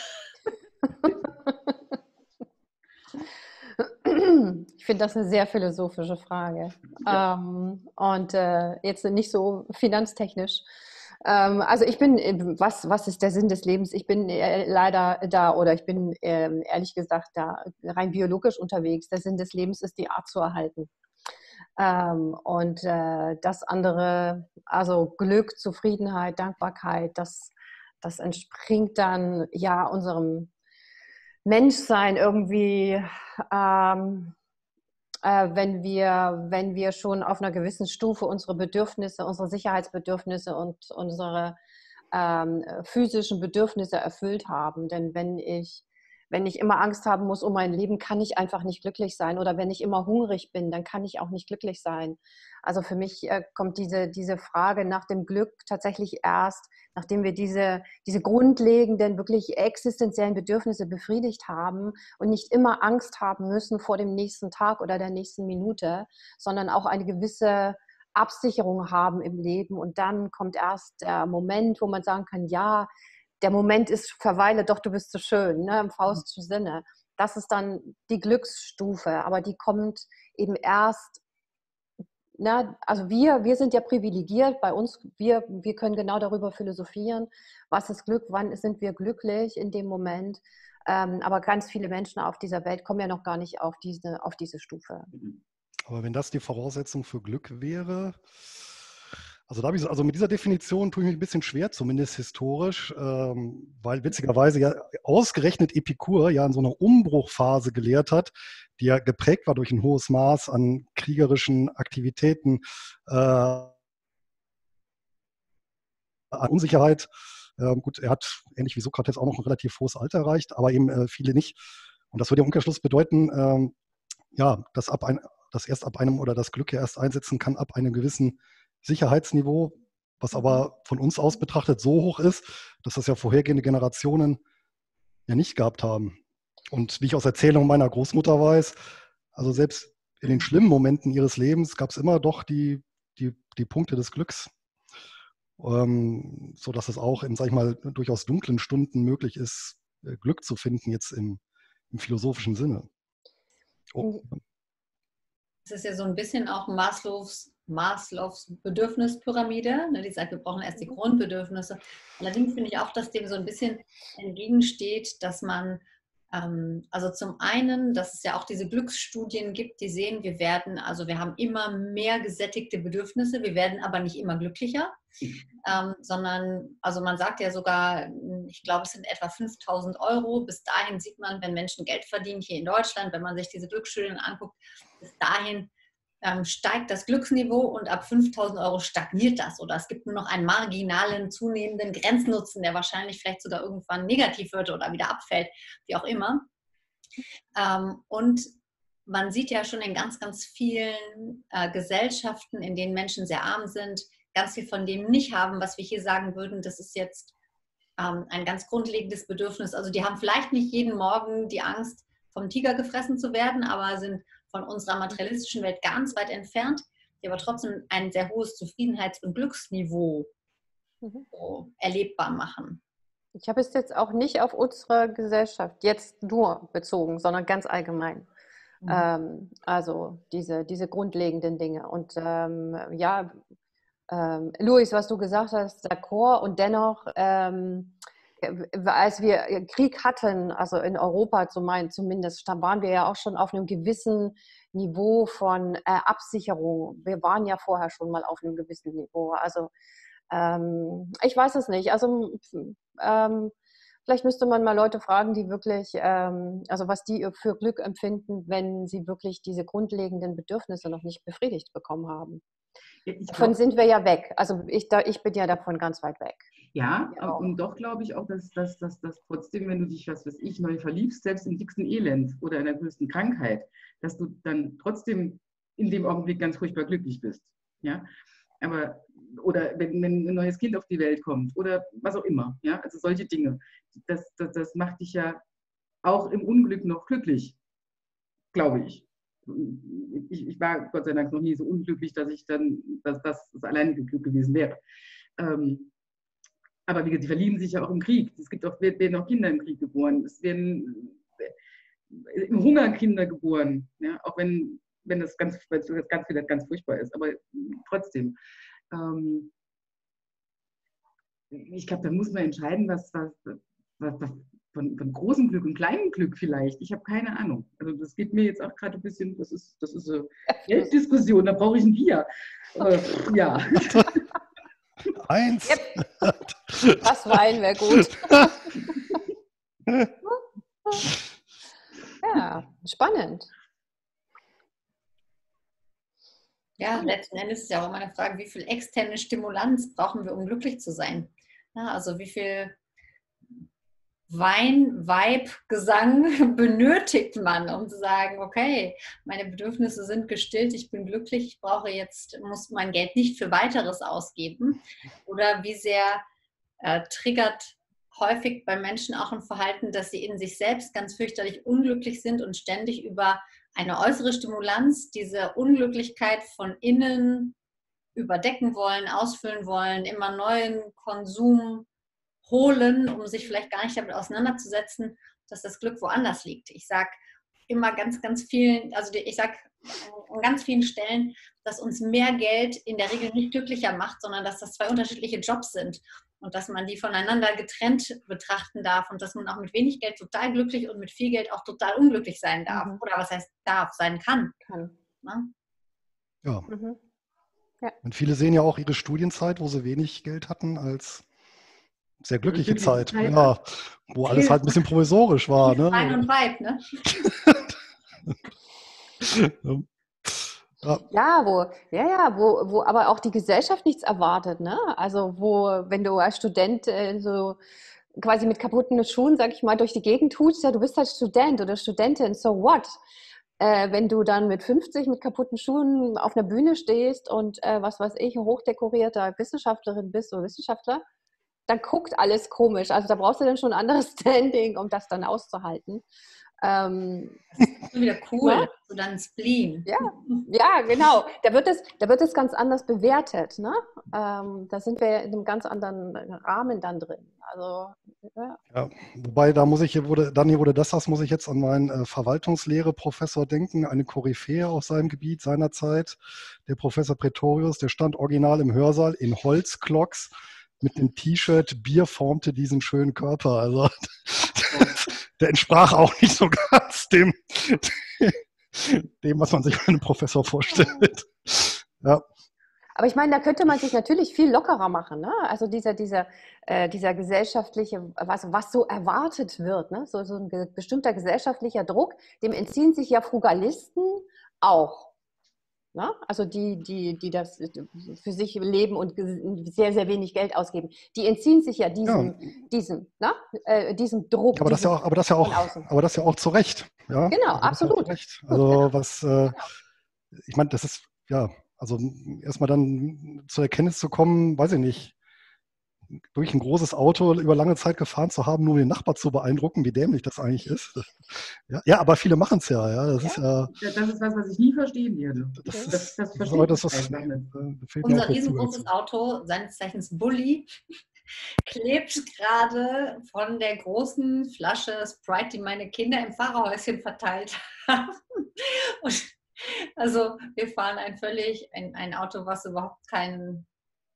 Ich finde das eine sehr philosophische Frage. Ja. Ähm, und äh, jetzt nicht so finanztechnisch. Ähm, also ich bin, äh, was, was ist der Sinn des Lebens? Ich bin äh, leider da oder ich bin ähm, ehrlich gesagt da rein biologisch unterwegs. Der Sinn des Lebens ist, die Art zu erhalten. Ähm, und äh, das andere, also Glück, Zufriedenheit, Dankbarkeit, das, das entspringt dann ja unserem Menschsein irgendwie, ähm, äh, wenn wir, wenn wir schon auf einer gewissen Stufe unsere Bedürfnisse, unsere Sicherheitsbedürfnisse und unsere ähm, physischen Bedürfnisse erfüllt haben. Denn wenn ich wenn ich immer Angst haben muss um mein Leben, kann ich einfach nicht glücklich sein. Oder wenn ich immer hungrig bin, dann kann ich auch nicht glücklich sein. Also für mich äh, kommt diese, diese Frage nach dem Glück tatsächlich erst, nachdem wir diese, diese grundlegenden, wirklich existenziellen Bedürfnisse befriedigt haben und nicht immer Angst haben müssen vor dem nächsten Tag oder der nächsten Minute, sondern auch eine gewisse Absicherung haben im Leben. Und dann kommt erst der Moment, wo man sagen kann, ja, der Moment ist, verweile doch, du bist so schön, ne, im faustischen Sinne. Das ist dann die Glücksstufe, aber die kommt eben erst, ne, also wir, wir sind ja privilegiert, bei uns, wir, wir können genau darüber philosophieren, was ist Glück, wann sind wir glücklich in dem Moment, ähm, aber ganz viele Menschen auf dieser Welt kommen ja noch gar nicht auf diese, auf diese Stufe. Aber wenn das die Voraussetzung für Glück wäre, also, da ich, also mit dieser Definition tue ich mich ein bisschen schwer, zumindest historisch, ähm, weil witzigerweise ja ausgerechnet Epikur ja in so einer Umbruchphase gelehrt hat, die ja geprägt war durch ein hohes Maß an kriegerischen Aktivitäten, äh, an Unsicherheit. Ähm, gut, er hat ähnlich wie Sokrates auch noch ein relativ hohes Alter erreicht, aber eben äh, viele nicht. Und das würde im Umkehrschluss bedeuten, ähm, ja, dass, ab ein, dass erst ab einem oder das Glück ja erst einsetzen kann ab einem gewissen Sicherheitsniveau, was aber von uns aus betrachtet so hoch ist, dass das ja vorhergehende Generationen ja nicht gehabt haben. Und wie ich aus Erzählungen meiner Großmutter weiß, also selbst in den schlimmen Momenten ihres Lebens gab es immer doch die, die, die Punkte des Glücks, ähm, sodass es auch in, sag ich mal, durchaus dunklen Stunden möglich ist, Glück zu finden, jetzt im, im philosophischen Sinne. Oh. Es ist ja so ein bisschen auch Maslows, Maslows Bedürfnispyramide, ne, die sagt, wir brauchen erst die Grundbedürfnisse. Allerdings finde ich auch, dass dem so ein bisschen entgegensteht, dass man, ähm, also zum einen, dass es ja auch diese Glücksstudien gibt, die sehen, wir werden, also wir haben immer mehr gesättigte Bedürfnisse, wir werden aber nicht immer glücklicher. Ähm, sondern, also man sagt ja sogar, ich glaube, es sind etwa fünftausend Euro. Bis dahin sieht man, wenn Menschen Geld verdienen hier in Deutschland, wenn man sich diese Glücksstudien anguckt, bis dahin ähm, steigt das Glücksniveau und ab fünftausend Euro stagniert das. Oder es gibt nur noch einen marginalen, zunehmenden Grenznutzen, der wahrscheinlich vielleicht sogar irgendwann negativ wird oder wieder abfällt, wie auch immer. Ähm, und man sieht ja schon in ganz, ganz vielen äh, Gesellschaften, in denen Menschen sehr arm sind, ganz viel von dem nicht haben, was wir hier sagen würden, das ist jetzt ähm, ein ganz grundlegendes Bedürfnis. Also die haben vielleicht nicht jeden Morgen die Angst, vom Tiger gefressen zu werden, aber sind von unserer materialistischen Welt ganz weit entfernt, die aber trotzdem ein sehr hohes Zufriedenheits- und Glücksniveau mhm. so erlebbar machen. Ich habe es jetzt auch nicht auf unsere Gesellschaft jetzt nur bezogen, sondern ganz allgemein. Mhm. Ähm, also diese, diese grundlegenden Dinge. Und ähm, ja, ähm, Luis, was du gesagt hast, d'accord. Und dennoch, ähm, als wir Krieg hatten, also in Europa zumindest, da waren wir ja auch schon auf einem gewissen Niveau von äh, Absicherung. Wir waren ja vorher schon mal auf einem gewissen Niveau. Also ähm, ich weiß es nicht. Also ähm, vielleicht müsste man mal Leute fragen, die wirklich, ähm, also was die für Glück empfinden, wenn sie wirklich diese grundlegenden Bedürfnisse noch nicht befriedigt bekommen haben. Ich davon glaub, sind wir ja weg. Also ich, da, ich bin ja davon ganz weit weg. Ja, ja. Und doch glaube ich auch, dass, dass, dass, dass trotzdem, wenn du dich, was weiß ich, neu verliebst, selbst im dicksten Elend oder in der größten Krankheit, dass du dann trotzdem in dem Augenblick ganz furchtbar glücklich bist. Ja? Aber, oder wenn, wenn ein neues Kind auf die Welt kommt oder was auch immer. Ja? Also solche Dinge. Das, das, das macht dich ja auch im Unglück noch glücklich, glaube ich. Ich, ich war Gott sei Dank noch nie so unglücklich, dass ich dann, dass das das alleinige Glück gewesen wäre. Ähm, aber wie gesagt, die verlieben sich ja auch im Krieg. Es gibt auch, werden auch Kinder im Krieg geboren. Es werden im Hunger Kinder geboren, ja? Auch wenn, wenn das ganz, das ganz, das ganz furchtbar ist. Aber trotzdem. Ähm, ich glaube, da muss man entscheiden, was, was, was, von, von großem Glück und kleinem Glück vielleicht. Ich habe keine Ahnung. Also das geht mir jetzt auch gerade ein bisschen, das ist, das ist eine Gelddiskussion, da brauche ich ein Bier. Aber, ja. Eins. Yep. Das Wein wäre gut. Ja, spannend. Ja, letzten Endes ist ja auch immer eine Frage, wie viel externe Stimulanz brauchen wir, um glücklich zu sein? Ja, also wie viel Wein, Vibe, Gesang benötigt man, um zu sagen, okay, meine Bedürfnisse sind gestillt, ich bin glücklich, ich brauche jetzt, muss mein Geld nicht für weiteres ausgeben. Oder wie sehr äh, triggert häufig bei Menschen auch ein Verhalten, dass sie in sich selbst ganz fürchterlich unglücklich sind und ständig über eine äußere Stimulanz diese Unglücklichkeit von innen überdecken wollen, ausfüllen wollen, immer neuen Konsum holen, um sich vielleicht gar nicht damit auseinanderzusetzen, dass das Glück woanders liegt. Ich sage immer ganz, ganz vielen, also ich sage an ganz vielen Stellen, dass uns mehr Geld in der Regel nicht glücklicher macht, sondern dass das zwei unterschiedliche Jobs sind und dass man die voneinander getrennt betrachten darf und dass man auch mit wenig Geld total glücklich und mit viel Geld auch total unglücklich sein darf. Mhm. Oder was heißt darf, sein kann. kann. Ne? Ja. Mhm. Ja. Und viele sehen ja auch ihre Studienzeit, wo sie wenig Geld hatten, als sehr glückliche Zeit, Zeit, ja, wo alles halt ein bisschen provisorisch war. Ne? Wein und Weib, ne? Ja, ja, wo, ja, ja, wo, wo aber auch die Gesellschaft nichts erwartet, ne? Also wo, wenn du als Student äh, so quasi mit kaputten Schuhen, sag ich mal, durch die Gegend tust, ja, du bist halt Student oder Studentin, so what? Äh, wenn du dann mit fünfzig mit kaputten Schuhen auf einer Bühne stehst und äh, was weiß ich, hochdekorierter Wissenschaftlerin bist oder Wissenschaftler, dann guckt alles komisch. Also da brauchst du dann schon ein anderes Standing, um das dann auszuhalten. Ähm, das ist wieder cool, ja? So dann Spleen. Ja, ja, genau. Da wird es, da wird es ganz anders bewertet. Ne? Ähm, da sind wir in einem ganz anderen Rahmen dann drin. Also, ja. Ja, wobei, da muss ich, hier wurde, Dani, wurde das, das muss ich jetzt an meinen äh, Verwaltungslehre-Professor denken, eine Koryphäe aus seinem Gebiet seinerzeit, der Professor Pretorius, der stand original im Hörsaal in Holzklocks mit dem T-Shirt, Bier formte diesen schönen Körper. Also der entsprach auch nicht so ganz dem, dem, was man sich bei einem Professor vorstellt. Ja. Aber ich meine, da könnte man sich natürlich viel lockerer machen. Ne? Also dieser, dieser, äh, dieser gesellschaftliche, was, was so erwartet wird, ne? so, so ein ge- bestimmter gesellschaftlicher Druck, dem entziehen sich ja Frugalisten auch. Ne? Also die, die, die das für sich leben und sehr, sehr wenig Geld ausgeben, die entziehen sich ja diesem, ja. diesem, ne? äh, diesem Druck. Ja, aber, das ja auch, aber, das ja auch, aber das ja auch zu Recht. Ja? Genau, also absolut. Ja also was, äh, ich meine, das ist, ja, also erstmal dann zur Erkenntnis zu kommen, weiß ich nicht, durch ein großes Auto über lange Zeit gefahren zu haben, nur um den Nachbar zu beeindrucken, wie dämlich das eigentlich ist. Ja, ja, aber viele machen es ja. Ja, das, ja. Ist, ja, das ist was, was ich nie verstehen werde. Das, das, das, das, das, das, das, das das Unser riesengroßes Auto, seines Zeichens Bulli, klebt gerade von der großen Flasche Sprite, die meine Kinder im Fahrerhäuschen verteilt haben. Und also wir fahren ein völlig, ein, ein Auto, was überhaupt keinen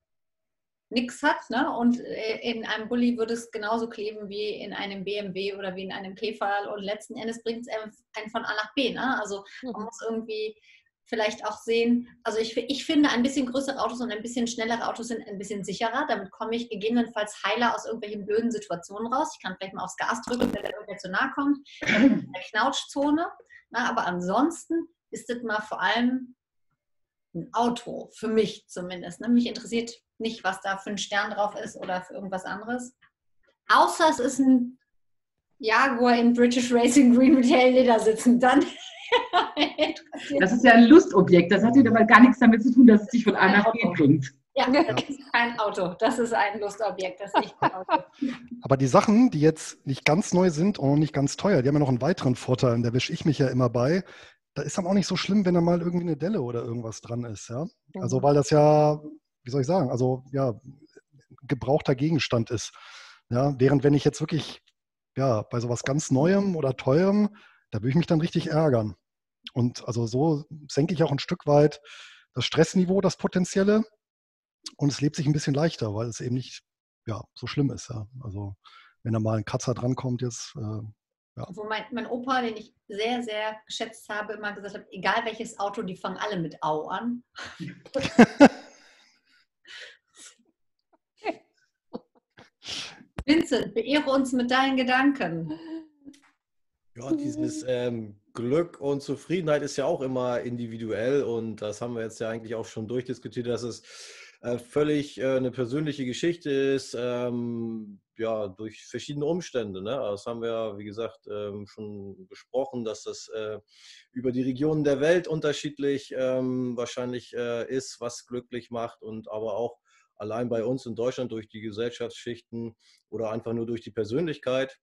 nix hat, ne? Und in einem Bulli würde es genauso kleben wie in einem B M W oder wie in einem Käfer und letzten Endes bringt es einen von A nach B, ne? Also man muss irgendwie vielleicht auch sehen, also ich, ich finde, ein bisschen größere Autos und ein bisschen schnellere Autos sind ein bisschen sicherer, damit komme ich gegebenenfalls heiler aus irgendwelchen blöden Situationen raus. Ich kann vielleicht mal aufs Gas drücken, wenn der irgendwer zu nahe kommt, in der Knautschzone, ne? Aber ansonsten ist das mal vor allem ein Auto, für mich zumindest, ne? Mich interessiert nicht, was da für ein Stern drauf ist oder für irgendwas anderes. Außer es ist ein Jaguar in British Racing Green mit Hellleder sitzen. Dann das ist ja ein Lustobjekt. Das hat ja aber gar nichts damit zu tun, dass es dich von A nach B bringt. Ja, das ist kein Auto. Das ist ein Lustobjekt. Das ist nicht ein Auto. Aber die Sachen, die jetzt nicht ganz neu sind und nicht ganz teuer, die haben ja noch einen weiteren Vorteil. Und da wische ich mich ja immer bei. Da ist dann auch nicht so schlimm, wenn da mal irgendwie eine Delle oder irgendwas dran ist. Ja? Mhm. Also weil das ja, wie soll ich sagen, also ja, gebrauchter Gegenstand ist. Ja? Während wenn ich jetzt wirklich ja, bei sowas ganz Neuem oder Teurem, da würde ich mich dann richtig ärgern. Und also so senke ich auch ein Stück weit das Stressniveau, das potenzielle. Und es lebt sich ein bisschen leichter, weil es eben nicht ja, so schlimm ist. Ja. Also wenn da mal ein Kratzer drankommt jetzt. Äh, ja. Wo mein, mein Opa, den ich sehr, sehr geschätzt habe, immer gesagt hat, egal welches Auto, die fangen alle mit Au an. Vincent, beehre uns mit deinen Gedanken. Ja, dieses ähm, Glück und Zufriedenheit ist ja auch immer individuell und das haben wir jetzt ja eigentlich auch schon durchdiskutiert, dass es äh, völlig äh, eine persönliche Geschichte ist, ähm, ja, durch verschiedene Umstände. Ne? Das haben wir, wie gesagt, ähm, schon besprochen, dass das äh, über die Regionen der Welt unterschiedlich ähm, wahrscheinlich äh, ist, was glücklich macht und aber auch allein bei uns in Deutschland durch die Gesellschaftsschichten oder einfach nur durch die Persönlichkeit.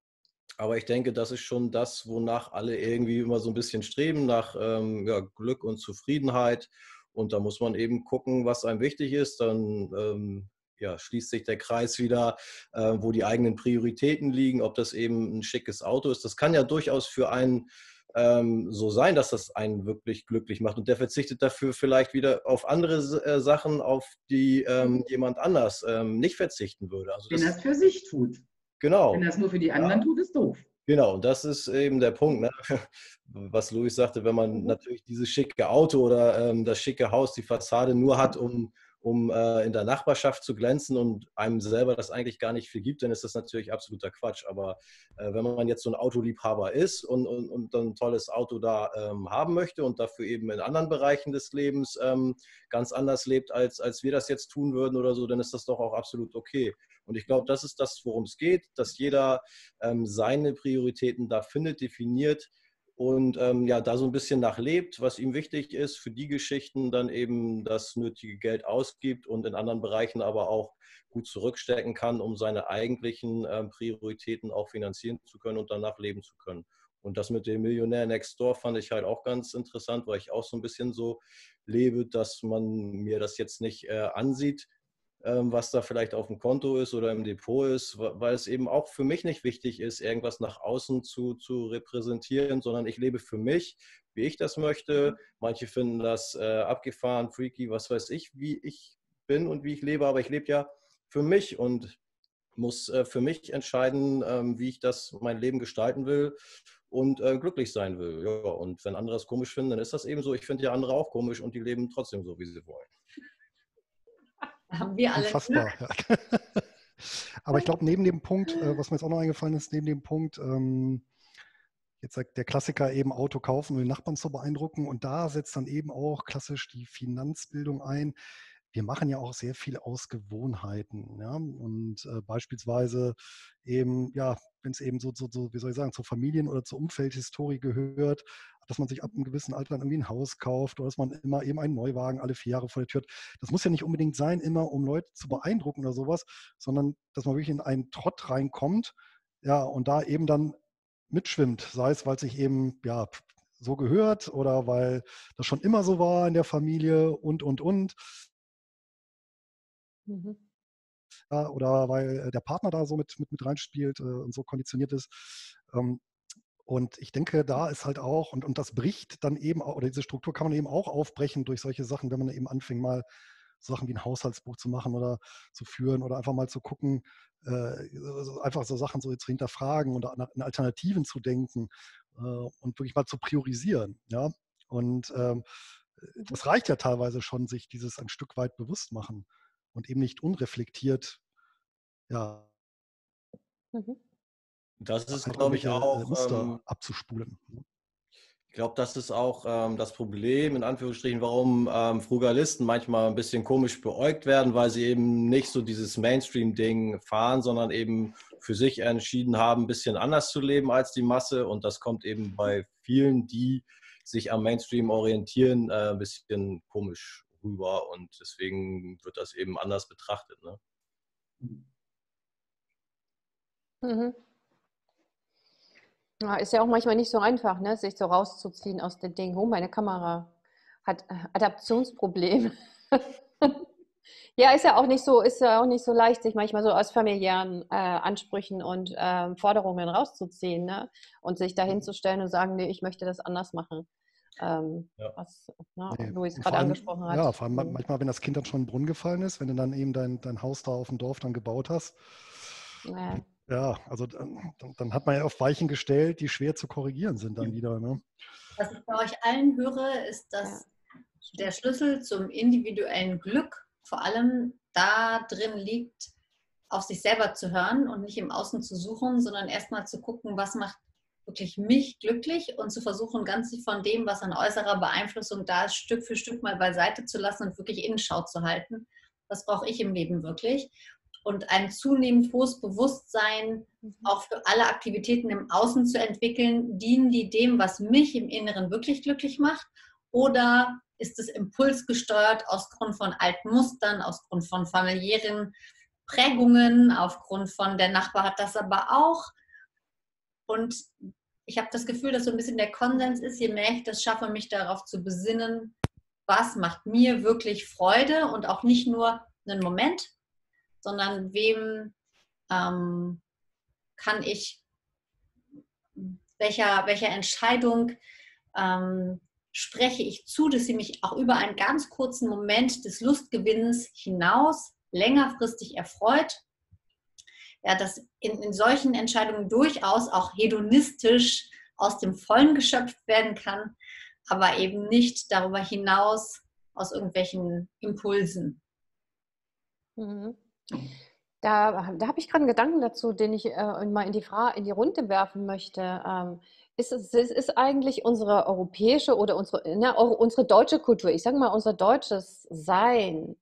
Aber ich denke, das ist schon das, wonach alle irgendwie immer so ein bisschen streben, nach ähm, ja, Glück und Zufriedenheit. Und da muss man eben gucken, was einem wichtig ist. Dann ähm, ja, schließt sich der Kreis wieder, äh, wo die eigenen Prioritäten liegen, ob das eben ein schickes Auto ist. Das kann ja durchaus für einen ähm, so sein, dass das einen wirklich glücklich macht. Und der verzichtet dafür vielleicht wieder auf andere äh, Sachen, auf die ähm, jemand anders ähm, nicht verzichten würde. Also Wenn das, er es für sich tut. genau. Wenn er es nur für die anderen Ja. tut, ist doof. Genau, und das ist eben der Punkt, ne? Was Luis sagte, wenn man natürlich dieses schicke Auto oder ähm, das schicke Haus, die Fassade nur hat, um, um äh, in der Nachbarschaft zu glänzen und einem selber das eigentlich gar nicht viel gibt, dann ist das natürlich absoluter Quatsch. Aber äh, wenn man jetzt so ein Autoliebhaber ist und, und, und dann ein tolles Auto da ähm, haben möchte und dafür eben in anderen Bereichen des Lebens ähm, ganz anders lebt, als, als wir das jetzt tun würden oder so, dann ist das doch auch absolut okay. Und ich glaube, das ist das, worum es geht, dass jeder ähm, seine Prioritäten da findet, definiert und ähm, ja, da so ein bisschen nachlebt, was ihm wichtig ist, für die Geschichten dann eben das nötige Geld ausgibt und in anderen Bereichen aber auch gut zurückstecken kann, um seine eigentlichen ähm, Prioritäten auch finanzieren zu können und danach leben zu können. Und das mit dem Millionär Next Door fand ich halt auch ganz interessant, weil ich auch so ein bisschen so lebe, dass man mir das jetzt nicht äh, ansieht, was da vielleicht auf dem Konto ist oder im Depot ist, weil es eben auch für mich nicht wichtig ist, irgendwas nach außen zu, zu repräsentieren, sondern ich lebe für mich, wie ich das möchte. Manche finden das äh, abgefahren, freaky, was weiß ich, wie ich bin und wie ich lebe, aber ich lebe ja für mich und muss äh, für mich entscheiden, ähm, wie ich das mein Leben gestalten will und äh, glücklich sein will. Ja, und wenn andere es komisch finden, dann ist das eben so. Ich finde ja andere auch komisch und die leben trotzdem so, wie sie wollen. Haben wir alle Unfassbar. Ja. Aber ich glaube, neben dem Punkt, äh, was mir jetzt auch noch eingefallen ist, neben dem Punkt, ähm, jetzt sagt der Klassiker eben Auto kaufen, um den Nachbarn zu beeindrucken. Und da setzt dann eben auch klassisch die Finanzbildung ein. Wir machen ja auch sehr viel aus Gewohnheiten. Ja? Und äh, beispielsweise eben, ja, wenn es eben so, so, so, wie soll ich sagen, zur Familien- oder zur Umfeldhistorie gehört, dass man sich ab einem gewissen Alter dann irgendwie ein Haus kauft oder dass man immer eben einen Neuwagen alle vier Jahre vor der Tür hat. Das muss ja nicht unbedingt sein, immer um Leute zu beeindrucken oder sowas, sondern dass man wirklich in einen Trott reinkommt, ja, und da eben dann mitschwimmt, sei es, weil es sich eben, ja, so gehört oder weil das schon immer so war in der Familie und, und, und. Mhm. Ja, oder weil der Partner da so mit, mit, mit reinspielt äh, und so konditioniert ist. Ähm, Und ich denke, da ist halt auch, und, und das bricht dann eben, auch, oder diese Struktur kann man eben auch aufbrechen durch solche Sachen, wenn man eben anfängt, mal Sachen wie ein Haushaltsbuch zu machen oder zu führen oder einfach mal zu gucken, äh, einfach so Sachen so zu hinterfragen oder an Alternativen zu denken äh, und wirklich mal zu priorisieren. Ja? Und ähm, das reicht ja teilweise schon, sich dieses ein Stück weit bewusst machen und eben nicht unreflektiert, ja, Mhm. Das ist, einfach glaube ich, auch Muster ähm, abzuspulen. Ich glaube, das ist auch ähm, das Problem, in Anführungsstrichen, warum ähm, Frugalisten manchmal ein bisschen komisch beäugt werden, weil sie eben nicht so dieses Mainstream-Ding fahren, sondern eben für sich entschieden haben, ein bisschen anders zu leben als die Masse. Und das kommt eben bei vielen, die sich am Mainstream orientieren, äh, ein bisschen komisch rüber. Und deswegen wird das eben anders betrachtet. Ne? Mhm. Ja, ist ja auch manchmal nicht so einfach, ne, sich so rauszuziehen aus den Dingen. Oh, meine Kamera hat Adaptionsprobleme. Ja, ist ja auch nicht so, ist ja auch nicht so leicht, sich manchmal so aus familiären äh, Ansprüchen und äh, Forderungen rauszuziehen, ne? Und sich dahin zu stellen und sagen, nee, ich möchte das anders machen. Ähm, ja. Was ne, Nee. Luis Und gerade allem, angesprochen hat. ja, vor allem Mhm. manchmal, wenn das Kind dann schon in den Brunnen gefallen ist, wenn du dann eben dein, dein Haus da auf dem Dorf dann gebaut hast, Ja. Ja, also dann, dann hat man ja auf Weichen gestellt, die schwer zu korrigieren sind dann wieder. Ne? Was ich bei euch allen höre, ist, dass der Schlüssel zum individuellen Glück vor allem da drin liegt, auf sich selber zu hören und nicht im Außen zu suchen, sondern erstmal zu gucken, was macht wirklich mich glücklich und zu versuchen, ganz viel von dem, was an äußerer Beeinflussung da ist, Stück für Stück mal beiseite zu lassen und wirklich Innenschau zu halten. Was brauche ich im Leben wirklich? Und ein zunehmend hohes Bewusstsein auch für alle Aktivitäten im Außen zu entwickeln, dienen die dem, was mich im Inneren wirklich glücklich macht, oder ist es impulsgesteuert aus Grund von alten Mustern, aus Grund von familiären Prägungen, aufgrund von der Nachbar hat das aber auch. Und ich habe das Gefühl, dass so ein bisschen der Konsens ist, je mehr ich das schaffe, mich darauf zu besinnen, was macht mir wirklich Freude und auch nicht nur einen Moment, sondern wem ähm, kann ich, welcher, welcher Entscheidung ähm, spreche ich zu, dass sie mich auch über einen ganz kurzen Moment des Lustgewinns hinaus längerfristig erfreut. Ja, dass in, in solchen Entscheidungen durchaus auch hedonistisch aus dem Vollen geschöpft werden kann, aber eben nicht darüber hinaus aus irgendwelchen Impulsen. Mhm. Da, da habe ich gerade einen Gedanken dazu, den ich äh, mal in die, Fra in die Runde werfen möchte. Ähm, ist, es, ist eigentlich unsere europäische oder unsere, ne, unsere deutsche Kultur, ich sage mal unser deutsches Sein,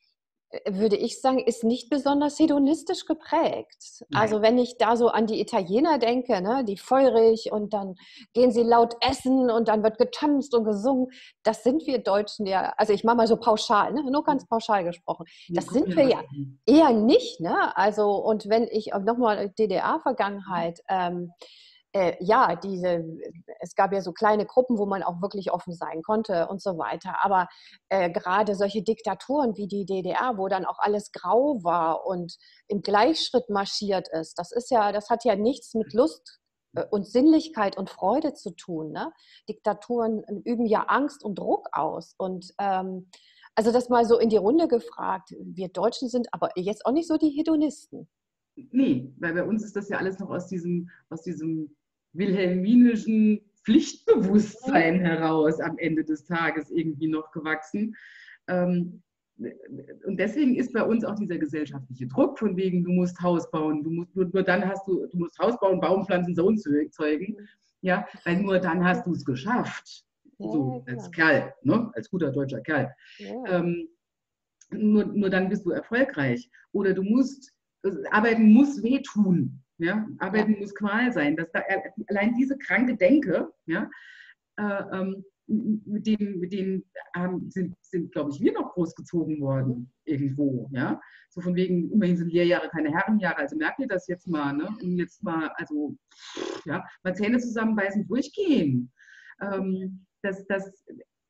würde ich sagen, ist nicht besonders hedonistisch geprägt. Nein. Also wenn ich da so an die Italiener denke, ne, die feurig und dann gehen sie laut essen und dann wird getanzt und gesungen, das sind wir Deutschen ja, also ich mache mal so pauschal, ne, nur ganz pauschal gesprochen, das sind wir ja eher nicht. Ne? Also und wenn ich nochmal D D R-Vergangenheit, ähm, Äh, ja, diese, es gab ja so kleine Gruppen, wo man auch wirklich offen sein konnte und so weiter. Aber äh, gerade solche Diktaturen wie die D D R, wo dann auch alles grau war und im Gleichschritt marschiert ist, das ist ja, das hat ja nichts mit Lust äh, und Sinnlichkeit und Freude zu tun. Ne? Diktaturen üben ja Angst und Druck aus. Und ähm, also das mal so in die Runde gefragt, wir Deutschen sind aber jetzt auch nicht so die Hedonisten. Nee, weil bei uns ist das ja alles noch aus diesem, aus diesem wilhelminischen Pflichtbewusstsein heraus am Ende des Tages irgendwie noch gewachsen. Ähm, und deswegen ist bei uns auch dieser gesellschaftliche Druck von wegen, du musst Haus bauen, du musst, nur, nur dann hast du, du musst Haus bauen, Baum pflanzen, Sohn zeugen, ja, weil nur dann hast du es geschafft. Ja, So, genau. als Kerl, ne? Als guter deutscher Kerl. Ja. Ähm, nur, nur dann bist du erfolgreich. Oder du musst, Arbeiten muss wehtun. Ja? Arbeiten Ja. muss Qual sein. Das, allein diese kranke Denke, ja, äh, ähm, mit denen, mit denen ähm, sind, sind glaube ich, wir noch großgezogen worden irgendwo. Ja? So von wegen, immerhin sind Lehrjahre keine Herrenjahre, also merkt ihr das jetzt mal. Ne? Und jetzt mal, also, ja, mal Zähne zusammenbeißen, durchgehen. Ähm, das, das,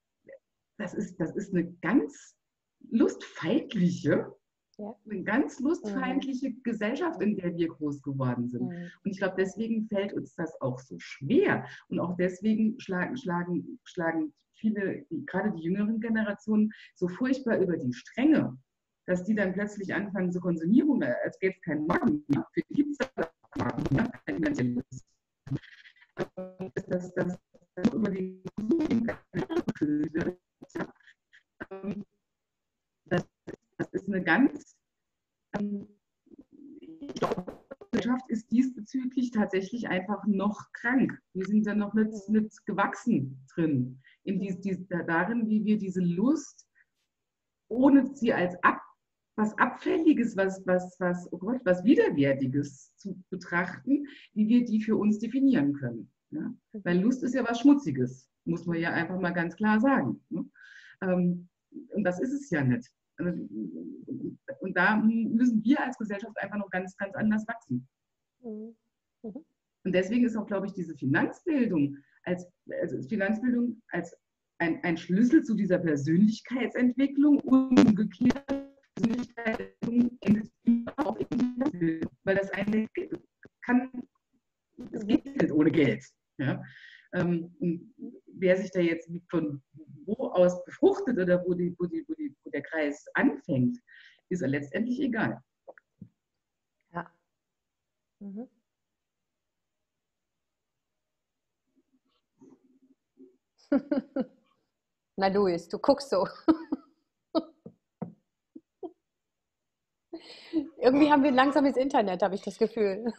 das, ist, das ist eine ganz lustfeindliche, ja. eine ganz lustfeindliche mhm. Gesellschaft, in der wir groß geworden sind. Mhm. Und ich glaube, deswegen fällt uns das auch so schwer. Und auch deswegen schlagen, schlagen, schlagen viele, gerade die jüngeren Generationen, so furchtbar über die Stränge, dass die dann plötzlich anfangen zu konsumieren, als gäbe es keinen Magen mehr. Für die gibt es Magen mehr, kein finanzielles. Das, das, das, das über die Das, das ist eine ganz, ähm, ich glaube, die Gesellschaft ist diesbezüglich tatsächlich einfach noch krank. Wir sind da noch nicht, nicht gewachsen drin, in dies, dies, darin, wie wir diese Lust, ohne sie als ab, was Abfälliges, was, was, was, oh Gott, was Widerwärtiges zu betrachten, wie wir die für uns definieren können. Ja? Weil Lust ist ja was Schmutziges, muss man ja einfach mal ganz klar sagen. Ne? Ähm, und das ist es ja nicht. Und da müssen wir als Gesellschaft einfach noch ganz, ganz anders wachsen. Mhm. Mhm. Und deswegen ist auch, glaube ich, diese Finanzbildung als, also Finanzbildung als ein, ein Schlüssel zu dieser Persönlichkeitsentwicklung und umgekehrt Persönlichkeitsentwicklung endet auch in Finanzbildung. Weil das eine kann, es geht nicht ohne Geld. Ja? Ähm, wer sich da jetzt von wo aus befruchtet oder wo, die, wo, die, wo, die, wo der Kreis anfängt, ist er letztendlich egal. Ja. Mhm. Na Luis, du guckst so. Irgendwie haben wir ein langsames Internet, habe ich das Gefühl.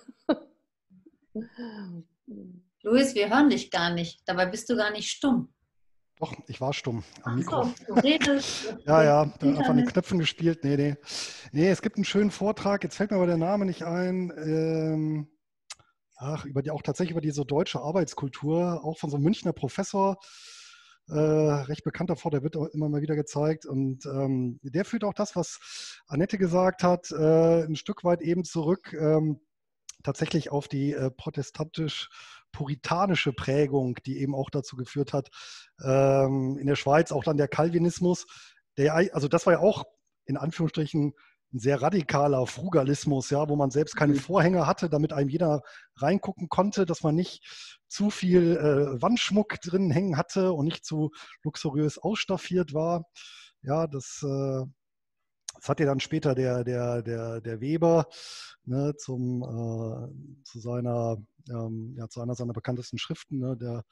Luis, wir hören dich gar nicht. Dabei bist du gar nicht stumm. Doch, ich war stumm am Ach Mikro. so, du redest. Ja, ja, da Internet. einfach an den Knöpfen gespielt. Nee, nee. Nee, es gibt einen schönen Vortrag, jetzt fällt mir aber der Name nicht ein. Ähm, ach, über die, auch tatsächlich über diese deutsche Arbeitskultur, auch von so einem Münchner Professor, äh, recht bekannt davor, der wird auch immer mal wieder gezeigt. Und ähm, der führt auch das, was Annette gesagt hat, äh, ein Stück weit eben zurück. Ähm, tatsächlich auf die äh, protestantisch-puritanische Prägung, die eben auch dazu geführt hat, ähm, in der Schweiz auch dann der Calvinismus, der, also das war ja auch in Anführungsstrichen ein sehr radikaler Frugalismus, ja, wo man selbst keine Vorhänge hatte, damit einem jeder reingucken konnte, dass man nicht zu viel äh, Wandschmuck drin hängen hatte und nicht zu luxuriös ausstaffiert war. Ja, das äh, Das hat ja dann später der, der, der, der Weber ne, zum, äh, zu, seiner, ähm, ja, zu einer seiner bekanntesten Schriften, ne, der,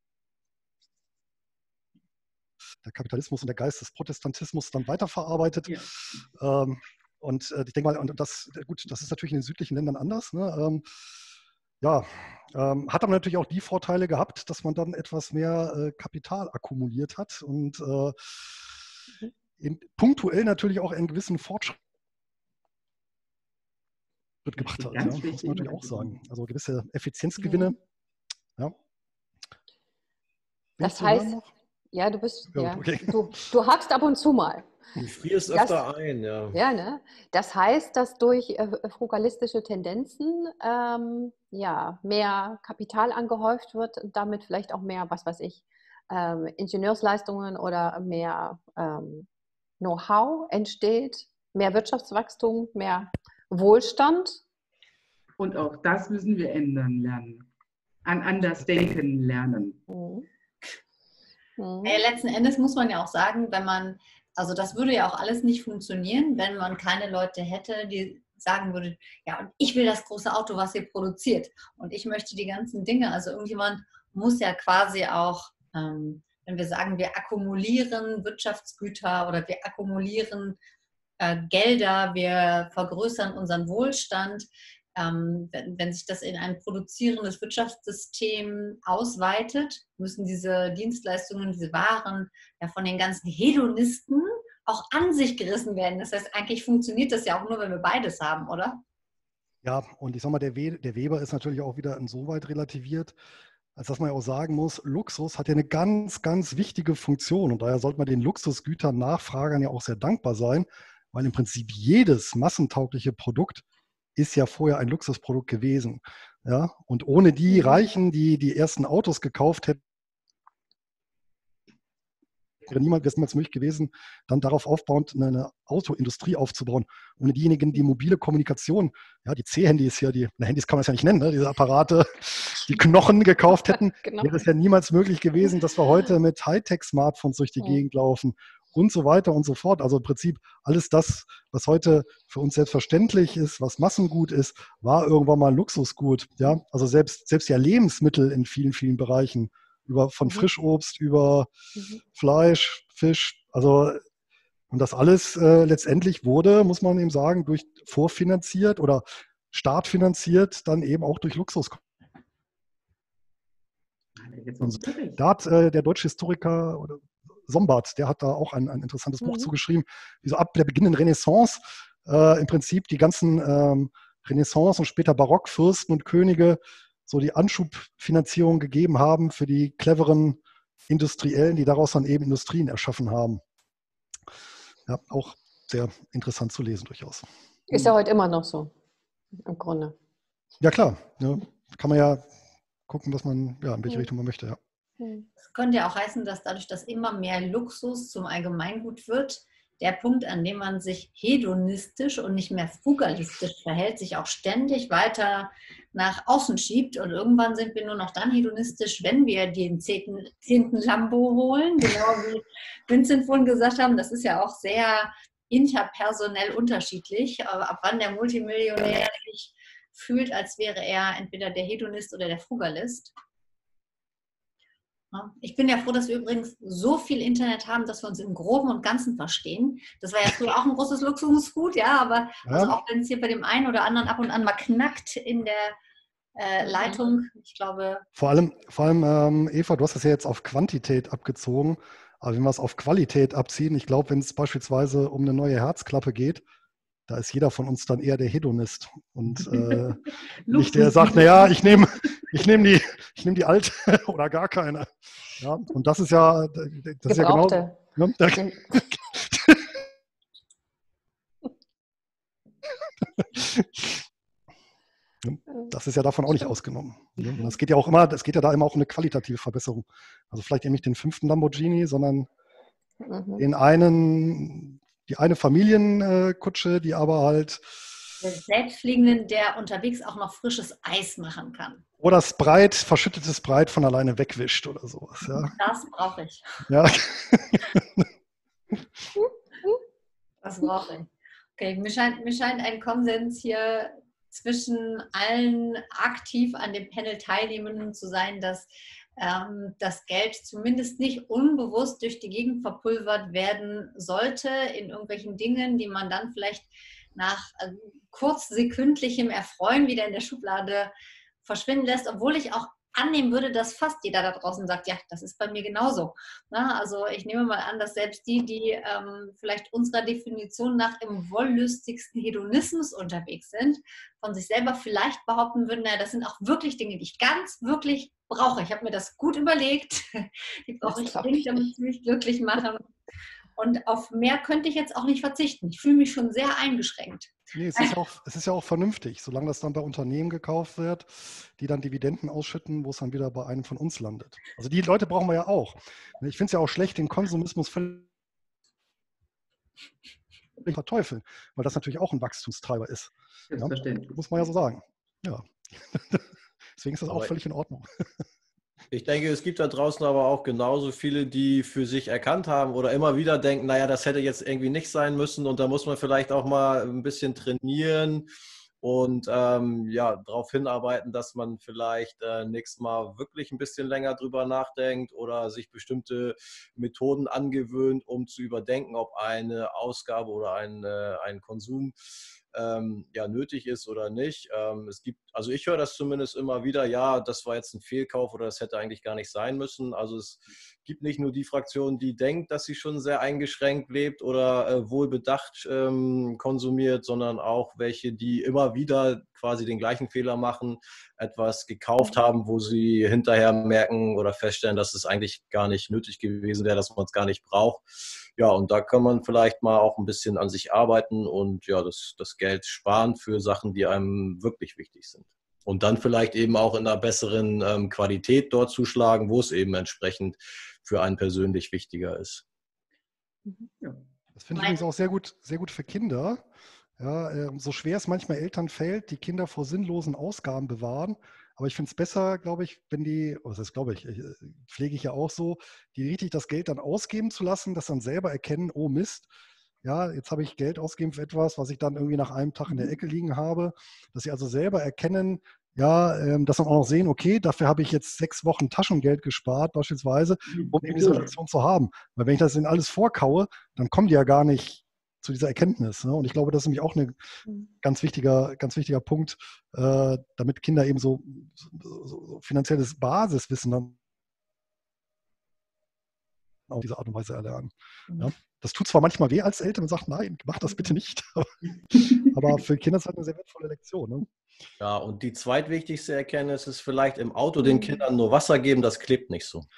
der Kapitalismus und der Geist des Protestantismus dann weiterverarbeitet. Ja. Ähm, und äh, ich denke mal, und das, gut, das ist natürlich in den südlichen Ländern anders. Ne? Ähm, ja, ähm, hat aber natürlich auch die Vorteile gehabt, dass man dann etwas mehr äh, Kapital akkumuliert hat und äh, in, punktuell natürlich auch einen gewissen Fortschritt gemacht hat, ja, Ganz muss wichtig. man natürlich auch sagen. Also gewisse Effizienzgewinne. Ja. Bin ich Das zu hören heißt, noch? ja, du bist, Gut, ja, okay. du, du hackst ab und zu mal. Du frierst Das, öfter ein, ja. ja, ne? Das heißt, dass durch äh, frugalistische Tendenzen ähm, ja, mehr Kapital angehäuft wird und damit vielleicht auch mehr, was weiß ich, ähm, Ingenieursleistungen oder mehr ähm, Know-how entsteht, mehr Wirtschaftswachstum, mehr Wohlstand. Und auch das müssen wir ändern lernen. An anders denken lernen. Mhm. Mhm. Ja, letzten Endes muss man ja auch sagen, wenn man, also das würde ja auch alles nicht funktionieren, wenn man keine Leute hätte, die sagen würden, ja, und ich will das große Auto, was ihr produziert. Und ich möchte die ganzen Dinge. Also irgendjemand muss ja quasi auch, ähm, wenn wir sagen, wir akkumulieren Wirtschaftsgüter oder wir akkumulieren äh, Gelder, wir vergrößern unseren Wohlstand, Ähm, wenn, wenn sich das in ein produzierendes Wirtschaftssystem ausweitet, müssen diese Dienstleistungen, diese Waren ja von den ganzen Hedonisten auch an sich gerissen werden. Das heißt, eigentlich funktioniert das ja auch nur, wenn wir beides haben, oder? Ja, und ich sag mal, der, We der Weber ist natürlich auch wieder insoweit relativiert, als dass man ja auch sagen muss, Luxus hat ja eine ganz, ganz wichtige Funktion. Und daher sollte man den Luxusgütern Nachfragern ja auch sehr dankbar sein, weil im Prinzip jedes massentaugliche Produkt ist ja vorher ein Luxusprodukt gewesen. Ja? Und ohne die Reichen, die die ersten Autos gekauft hätten, wäre niemand, wäre es niemals möglich gewesen, dann darauf aufbauend eine Autoindustrie aufzubauen. Ohne diejenigen, die mobile Kommunikation, ja, die C-Handys hier, die na, Handys kann man es ja nicht nennen, ne, diese Apparate, die Knochen gekauft hätten, Genau. wäre es ja niemals möglich gewesen, dass wir heute mit Hightech-Smartphones durch die Ja. Gegend laufen und so weiter und so fort. Also im Prinzip alles das, was heute für uns selbstverständlich ist, was Massengut ist, war irgendwann mal ein Luxusgut. Ja? Also selbst, selbst ja Lebensmittel in vielen, vielen Bereichen, über, von Mhm. Frischobst über Mhm. Fleisch, Fisch, also und das alles äh, letztendlich wurde, muss man eben sagen, durch vorfinanziert oder staatfinanziert, dann eben auch durch Luxus. Jetzt mal wirklich. Da hat äh, der deutsche Historiker oder Sombart, der hat da auch ein, ein interessantes Buch Mhm. zugeschrieben, wie so ab der beginnenden Renaissance äh, im Prinzip die ganzen ähm, Renaissance und später Barockfürsten und Könige so die Anschubfinanzierung gegeben haben für die cleveren Industriellen, die daraus dann eben Industrien erschaffen haben. Ja, auch sehr interessant zu lesen durchaus. Ist ja heute immer noch so, im Grunde. Ja klar, ja, kann man ja gucken, was man, ja, in welche Mhm. Richtung man möchte. Ja. Das könnte ja auch heißen, dass dadurch, dass immer mehr Luxus zum Allgemeingut wird, der Punkt, an dem man sich hedonistisch und nicht mehr frugalistisch verhält, sich auch ständig weiter nach außen schiebt. Und irgendwann sind wir nur noch dann hedonistisch, wenn wir den zehnten, zehnten Lambo holen. Genau wie Vincent vorhin gesagt haben, das ist ja auch sehr interpersonell unterschiedlich. Aber ab wann der Multimillionär sich fühlt, als wäre er entweder der Hedonist oder der Frugalist. Ich bin ja froh, dass wir übrigens so viel Internet haben, dass wir uns im Groben und Ganzen verstehen. Das war ja früher auch ein großes Luxusgut, ja, aber Ja. also auch wenn es hier bei dem einen oder anderen ab und an mal knackt in der äh, Leitung, ich glaube... Vor allem, vor allem ähm, Eva, du hast das ja jetzt auf Quantität abgezogen, aber wenn wir es auf Qualität abziehen, ich glaube, wenn es beispielsweise um eine neue Herzklappe geht, da ist jeder von uns dann eher der Hedonist und äh, nicht der sagt, naja, ich nehme ich nehm die, ich nehm die alte oder gar keine. Ja, und das ist ja, das ist ja genau. Ne, da, das ist ja davon auch nicht ausgenommen. Und es geht ja auch immer, es geht ja da immer auch um eine qualitative Verbesserung. Also vielleicht eben nicht den fünften Lamborghini, sondern mhm. den einen, die eine Familienkutsche, die aber halt der Selbstfliegenden, der unterwegs auch noch frisches Eis machen kann. Oder Sprite, verschüttetes Sprite von alleine wegwischt oder sowas. Ja. Das brauche ich. Ja. Das brauche ich. Okay, mir scheint, mir scheint ein Konsens hier zwischen allen aktiv an dem Panel Teilnehmenden zu sein, dass ähm, das Geld zumindest nicht unbewusst durch die Gegend verpulvert werden sollte in irgendwelchen Dingen, die man dann vielleicht nach äh, kurzsekündlichem Erfreuen wieder in der Schublade verschwinden lässt, obwohl ich auch annehmen würde, dass fast jeder da draußen sagt, ja, das ist bei mir genauso. Na, also ich nehme mal an, dass selbst die, die ähm, vielleicht unserer Definition nach im wollüstigsten Hedonismus unterwegs sind, von sich selber vielleicht behaupten würden, naja, das sind auch wirklich Dinge, die ich ganz wirklich brauche. Ich habe mir das gut überlegt. Die brauche ich dringend, damit sie mich glücklich machen. Und auf mehr könnte ich jetzt auch nicht verzichten. Ich fühle mich schon sehr eingeschränkt. Nee, es ist, ja auch, es ist ja auch vernünftig, solange das dann bei Unternehmen gekauft wird, die dann Dividenden ausschütten, wo es dann wieder bei einem von uns landet. Also die Leute brauchen wir ja auch. Ich finde es ja auch schlecht, den Konsumismus völlig verteufeln, weil das natürlich auch ein Wachstumstreiber ist. Ja, muss man ja so sagen. Ja. Deswegen ist das auch völlig in Ordnung. Ich denke, es gibt da draußen aber auch genauso viele, die für sich erkannt haben oder immer wieder denken, naja, das hätte jetzt irgendwie nicht sein müssen und da muss man vielleicht auch mal ein bisschen trainieren und ähm, ja, darauf hinarbeiten, dass man vielleicht äh, nächstes Mal wirklich ein bisschen länger drüber nachdenkt oder sich bestimmte Methoden angewöhnt, um zu überdenken, ob eine Ausgabe oder ein, äh, ein Konsum Ähm, ja, nötig ist oder nicht. Ähm, es gibt, also ich höre das zumindest immer wieder, ja, das war jetzt ein Fehlkauf oder das hätte eigentlich gar nicht sein müssen. Also es gibt nicht nur die Fraktion, die denkt, dass sie schon sehr eingeschränkt lebt oder äh, wohlbedacht ähm, konsumiert, sondern auch welche, die immer wieder quasi den gleichen Fehler machen, etwas gekauft haben, wo sie hinterher merken oder feststellen, dass es eigentlich gar nicht nötig gewesen wäre, dass man es gar nicht braucht. Ja, und da kann man vielleicht mal auch ein bisschen an sich arbeiten und ja, das, das Geld sparen für Sachen, die einem wirklich wichtig sind. Und dann vielleicht eben auch in einer besseren ähm, Qualität dort zuschlagen, wo es eben entsprechend für einen persönlich wichtiger ist. Ja. Das finde ich übrigens auch sehr gut, sehr gut für Kinder. Ja, äh, so schwer es manchmal Eltern fällt, die Kinder vor sinnlosen Ausgaben bewahren. Aber ich finde es besser, glaube ich, wenn die, was heißt, glaube ich, ich, pflege ich ja auch so, die richtig das Geld dann ausgeben zu lassen, das dann selber erkennen, oh Mist, ja, jetzt habe ich Geld ausgegeben für etwas, was ich dann irgendwie nach einem Tag in der Ecke liegen habe, dass sie also selber erkennen, ja, ähm, dass dann auch noch sehen, okay, dafür habe ich jetzt sechs Wochen Taschengeld gespart beispielsweise, um eben diese Relation zu haben. Weil wenn ich das in alles vorkaue, dann kommen die ja gar nicht zu dieser Erkenntnis. Ne? Und ich glaube, das ist nämlich auch ein ganz wichtiger, ganz wichtiger Punkt, äh, damit Kinder eben so, so, so finanzielles Basiswissen dann auf diese Art und Weise erlernen. Mhm. Ja? Das tut zwar manchmal weh als Eltern und sagt, nein, mach das bitte nicht. Aber für Kinder ist das eine sehr wertvolle Lektion. Ne? Ja, und die zweitwichtigste Erkenntnis ist vielleicht im Auto den Kindern nur Wasser geben, das klebt nicht so.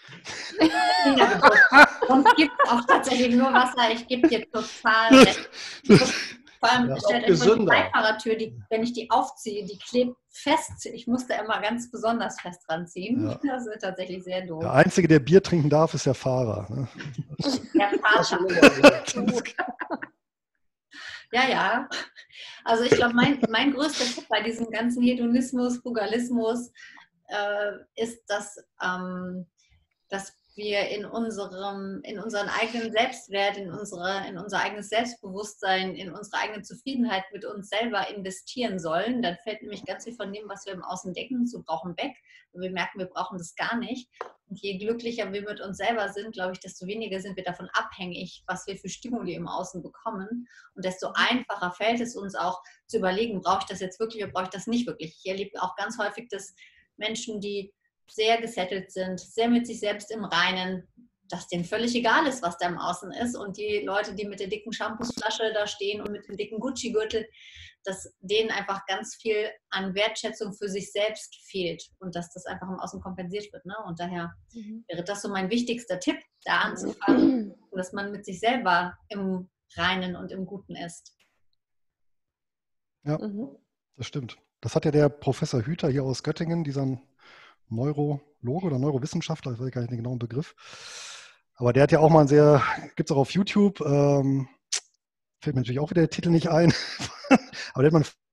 Und es gibt auch tatsächlich nur Wasser. Ich gebe dir total recht. Vor allem ja, stellt euch vor die Beifahrertür, die, wenn ich die aufziehe, die klebt fest. Ich musste immer ganz besonders fest ranziehen. Ja. Das ist tatsächlich sehr doof. Der Einzige, der Bier trinken darf, ist der Fahrer. Ne? Der Fahrer. Ja, ja. Also ich glaube, mein, mein größter Tipp bei diesem ganzen Hedonismus, Frugalismus äh, ist, dass, ähm, dass wir in unserem, in unseren eigenen Selbstwert, in unsere, in unser eigenes Selbstbewusstsein, in unsere eigene Zufriedenheit mit uns selber investieren sollen. Dann fällt nämlich ganz viel von dem, was wir im Außen denken, so brauchen, weg. Und wir merken, wir brauchen das gar nicht. Und je glücklicher wir mit uns selber sind, glaube ich, desto weniger sind wir davon abhängig, was wir für Stimuli im Außen bekommen. Und desto einfacher fällt es uns auch zu überlegen, brauche ich das jetzt wirklich oder brauche ich das nicht wirklich. Ich erlebe auch ganz häufig, dass Menschen, die sehr gesettelt sind, sehr mit sich selbst im Reinen, dass denen völlig egal ist, was da im Außen ist. Und die Leute, die mit der dicken Shampoosflasche da stehen und mit dem dicken Gucci-Gürtel, dass denen einfach ganz viel an Wertschätzung für sich selbst fehlt und dass das einfach im Außen kompensiert wird. Ne? Und daher mhm. wäre das so mein wichtigster Tipp, da anzufangen, dass man mit sich selber im Reinen und im Guten ist. Ja, mhm. das stimmt. Das hat ja der Professor Hüter hier aus Göttingen, dieser Neurologe oder Neurowissenschaftler, ich weiß gar nicht den genauen Begriff. Aber der hat ja auch mal ein sehr, gibt es auch auf YouTube, ähm, fällt mir natürlich auch wieder der Titel nicht ein, aber der hat mal einen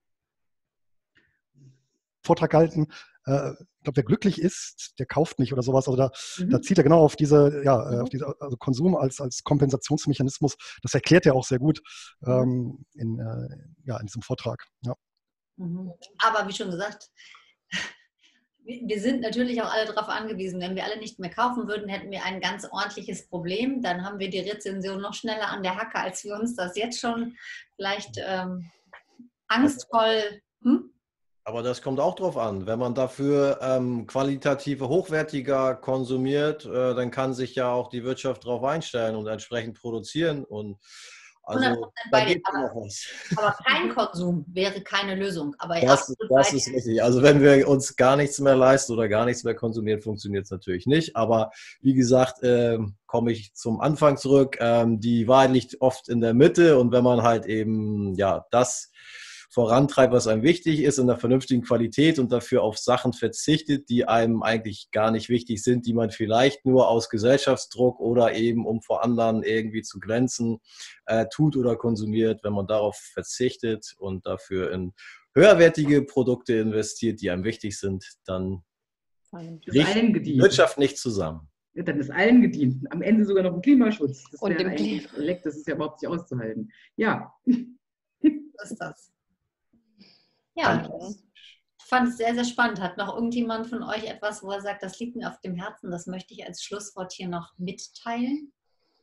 Vortrag gehalten, äh, ich glaube, wer glücklich ist, der kauft nicht oder sowas. Also da, mhm. da zieht er genau auf diese, ja, mhm. auf diese also Konsum als, als Kompensationsmechanismus. Das erklärt er auch sehr gut ähm, in, äh, ja, in diesem Vortrag. Ja. Mhm. Aber wie schon gesagt, wir sind natürlich auch alle darauf angewiesen. Wenn wir alle nicht mehr kaufen würden, hätten wir ein ganz ordentliches Problem. Dann haben wir die Rezension noch schneller an der Hacke, als wir uns das jetzt schon vielleicht ähm, angstvoll... Hm? Aber das kommt auch drauf an. Wenn man dafür ähm, qualitative, hochwertiger konsumiert, äh, dann kann sich ja auch die Wirtschaft darauf einstellen und entsprechend produzieren. Und also da geht aber, noch was. Aber kein Konsum wäre keine Lösung. Aber das das ist richtig. Also wenn wir uns gar nichts mehr leisten oder gar nichts mehr konsumieren, funktioniert es natürlich nicht. Aber wie gesagt, äh, komme ich zum Anfang zurück. Ähm, die Wahrheit liegt oft in der Mitte. Und wenn man halt eben ja das vorantreibt, was einem wichtig ist, in einer vernünftigen Qualität und dafür auf Sachen verzichtet, die einem eigentlich gar nicht wichtig sind, die man vielleicht nur aus Gesellschaftsdruck oder eben um vor anderen irgendwie zu glänzen äh, tut oder konsumiert. Wenn man darauf verzichtet und dafür in höherwertige Produkte investiert, die einem wichtig sind, dann bricht die Wirtschaft nicht zusammen. Ja, dann ist allen gedient. Am Ende sogar noch ein Klimaschutz. Das, und ein Leck, das ist ja überhaupt nicht auszuhalten. Ja. Was ist das? Ja, ich fand es sehr, sehr spannend. Hat noch irgendjemand von euch etwas, wo er sagt, das liegt mir auf dem Herzen, das möchte ich als Schlusswort hier noch mitteilen?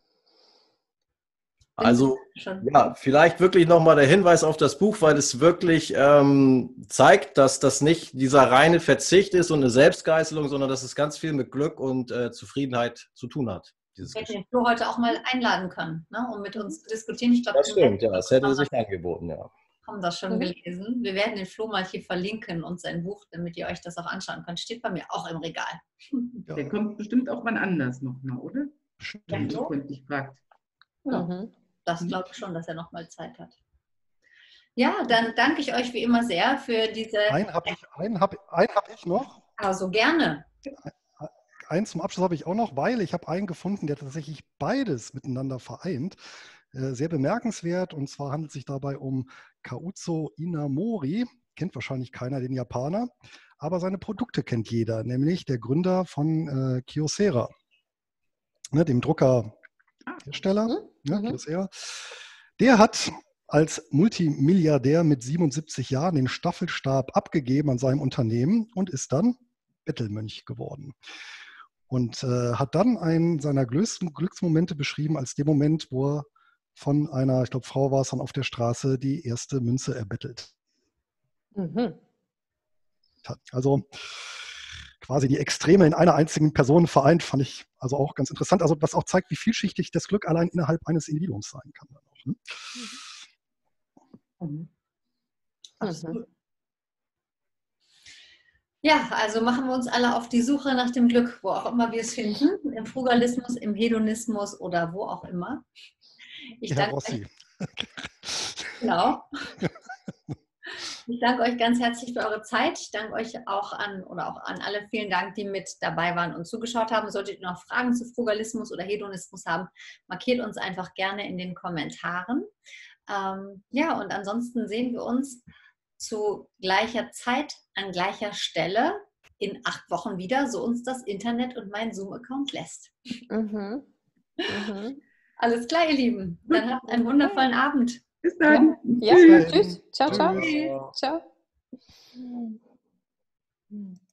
Also, ja, vielleicht wirklich nochmal der Hinweis auf das Buch, weil es wirklich ähm, zeigt, dass das nicht dieser reine Verzicht ist und eine Selbstgeißelung, sondern dass es ganz viel mit Glück und äh, Zufriedenheit zu tun hat. Wir hätten den Flo heute auch mal einladen können, ne, um mit uns zu diskutieren. Ich glaub, das stimmt, ja, das hätte sich angeboten, ja. Haben das schon mhm. gelesen. Wir werden den Flo mal hier verlinken und sein Buch, damit ihr euch das auch anschauen könnt. Steht bei mir auch im Regal. Ja. Der kommt bestimmt auch wann anders nochmal, oder? Stimmt. So könnte ich fragt. Ja, mhm. Das glaube ich schon, dass er nochmal Zeit hat. Ja, dann danke ich euch wie immer sehr für diese... Einen habe ich, einen hab, einen hab ich noch. Also gerne. Einen zum Abschluss habe ich auch noch, weil ich habe einen gefunden, der tatsächlich beides miteinander vereint. Sehr bemerkenswert, und zwar handelt es sich dabei um Kaozu Inamori, kennt wahrscheinlich keiner, den Japaner, aber seine Produkte kennt jeder, nämlich der Gründer von äh, Kyocera, ne, dem Druckerhersteller, mhm. ne, Kyocera. Der hat als Multimilliardär mit siebenundsiebzig Jahren den Staffelstab abgegeben an seinem Unternehmen und ist dann Bettelmönch geworden. Und äh, hat dann einen seiner größten Glücksmomente beschrieben als den Moment, wo er von einer, ich glaube, Frau war es dann auf der Straße, die erste Münze erbettelt. Mhm. Also quasi die Extreme in einer einzigen Person vereint, fand ich also auch ganz interessant. Also was auch zeigt, wie vielschichtig das Glück allein innerhalb eines Individuums sein kann. Dann auch, ne? Mhm. Absolut. Ja, also machen wir uns alle auf die Suche nach dem Glück, wo auch immer wir es finden, im Frugalismus, im Hedonismus oder wo auch immer. Ich danke euch. Genau. Ich danke euch ganz herzlich für eure Zeit. Ich danke euch auch an oder auch an alle vielen Dank, die mit dabei waren und zugeschaut haben. Solltet ihr noch Fragen zu Frugalismus oder Hedonismus haben, markiert uns einfach gerne in den Kommentaren. Ähm, ja, und ansonsten sehen wir uns zu gleicher Zeit an gleicher Stelle in acht Wochen wieder, so uns das Internet und mein Zoom-Account lässt. Mhm. Mhm. Alles klar, ihr Lieben. Dann habt einen wundervollen Abend. Bis dann. Ja, Tschüss. tschüss. Ciao, ciao. Tschüss. Ciao.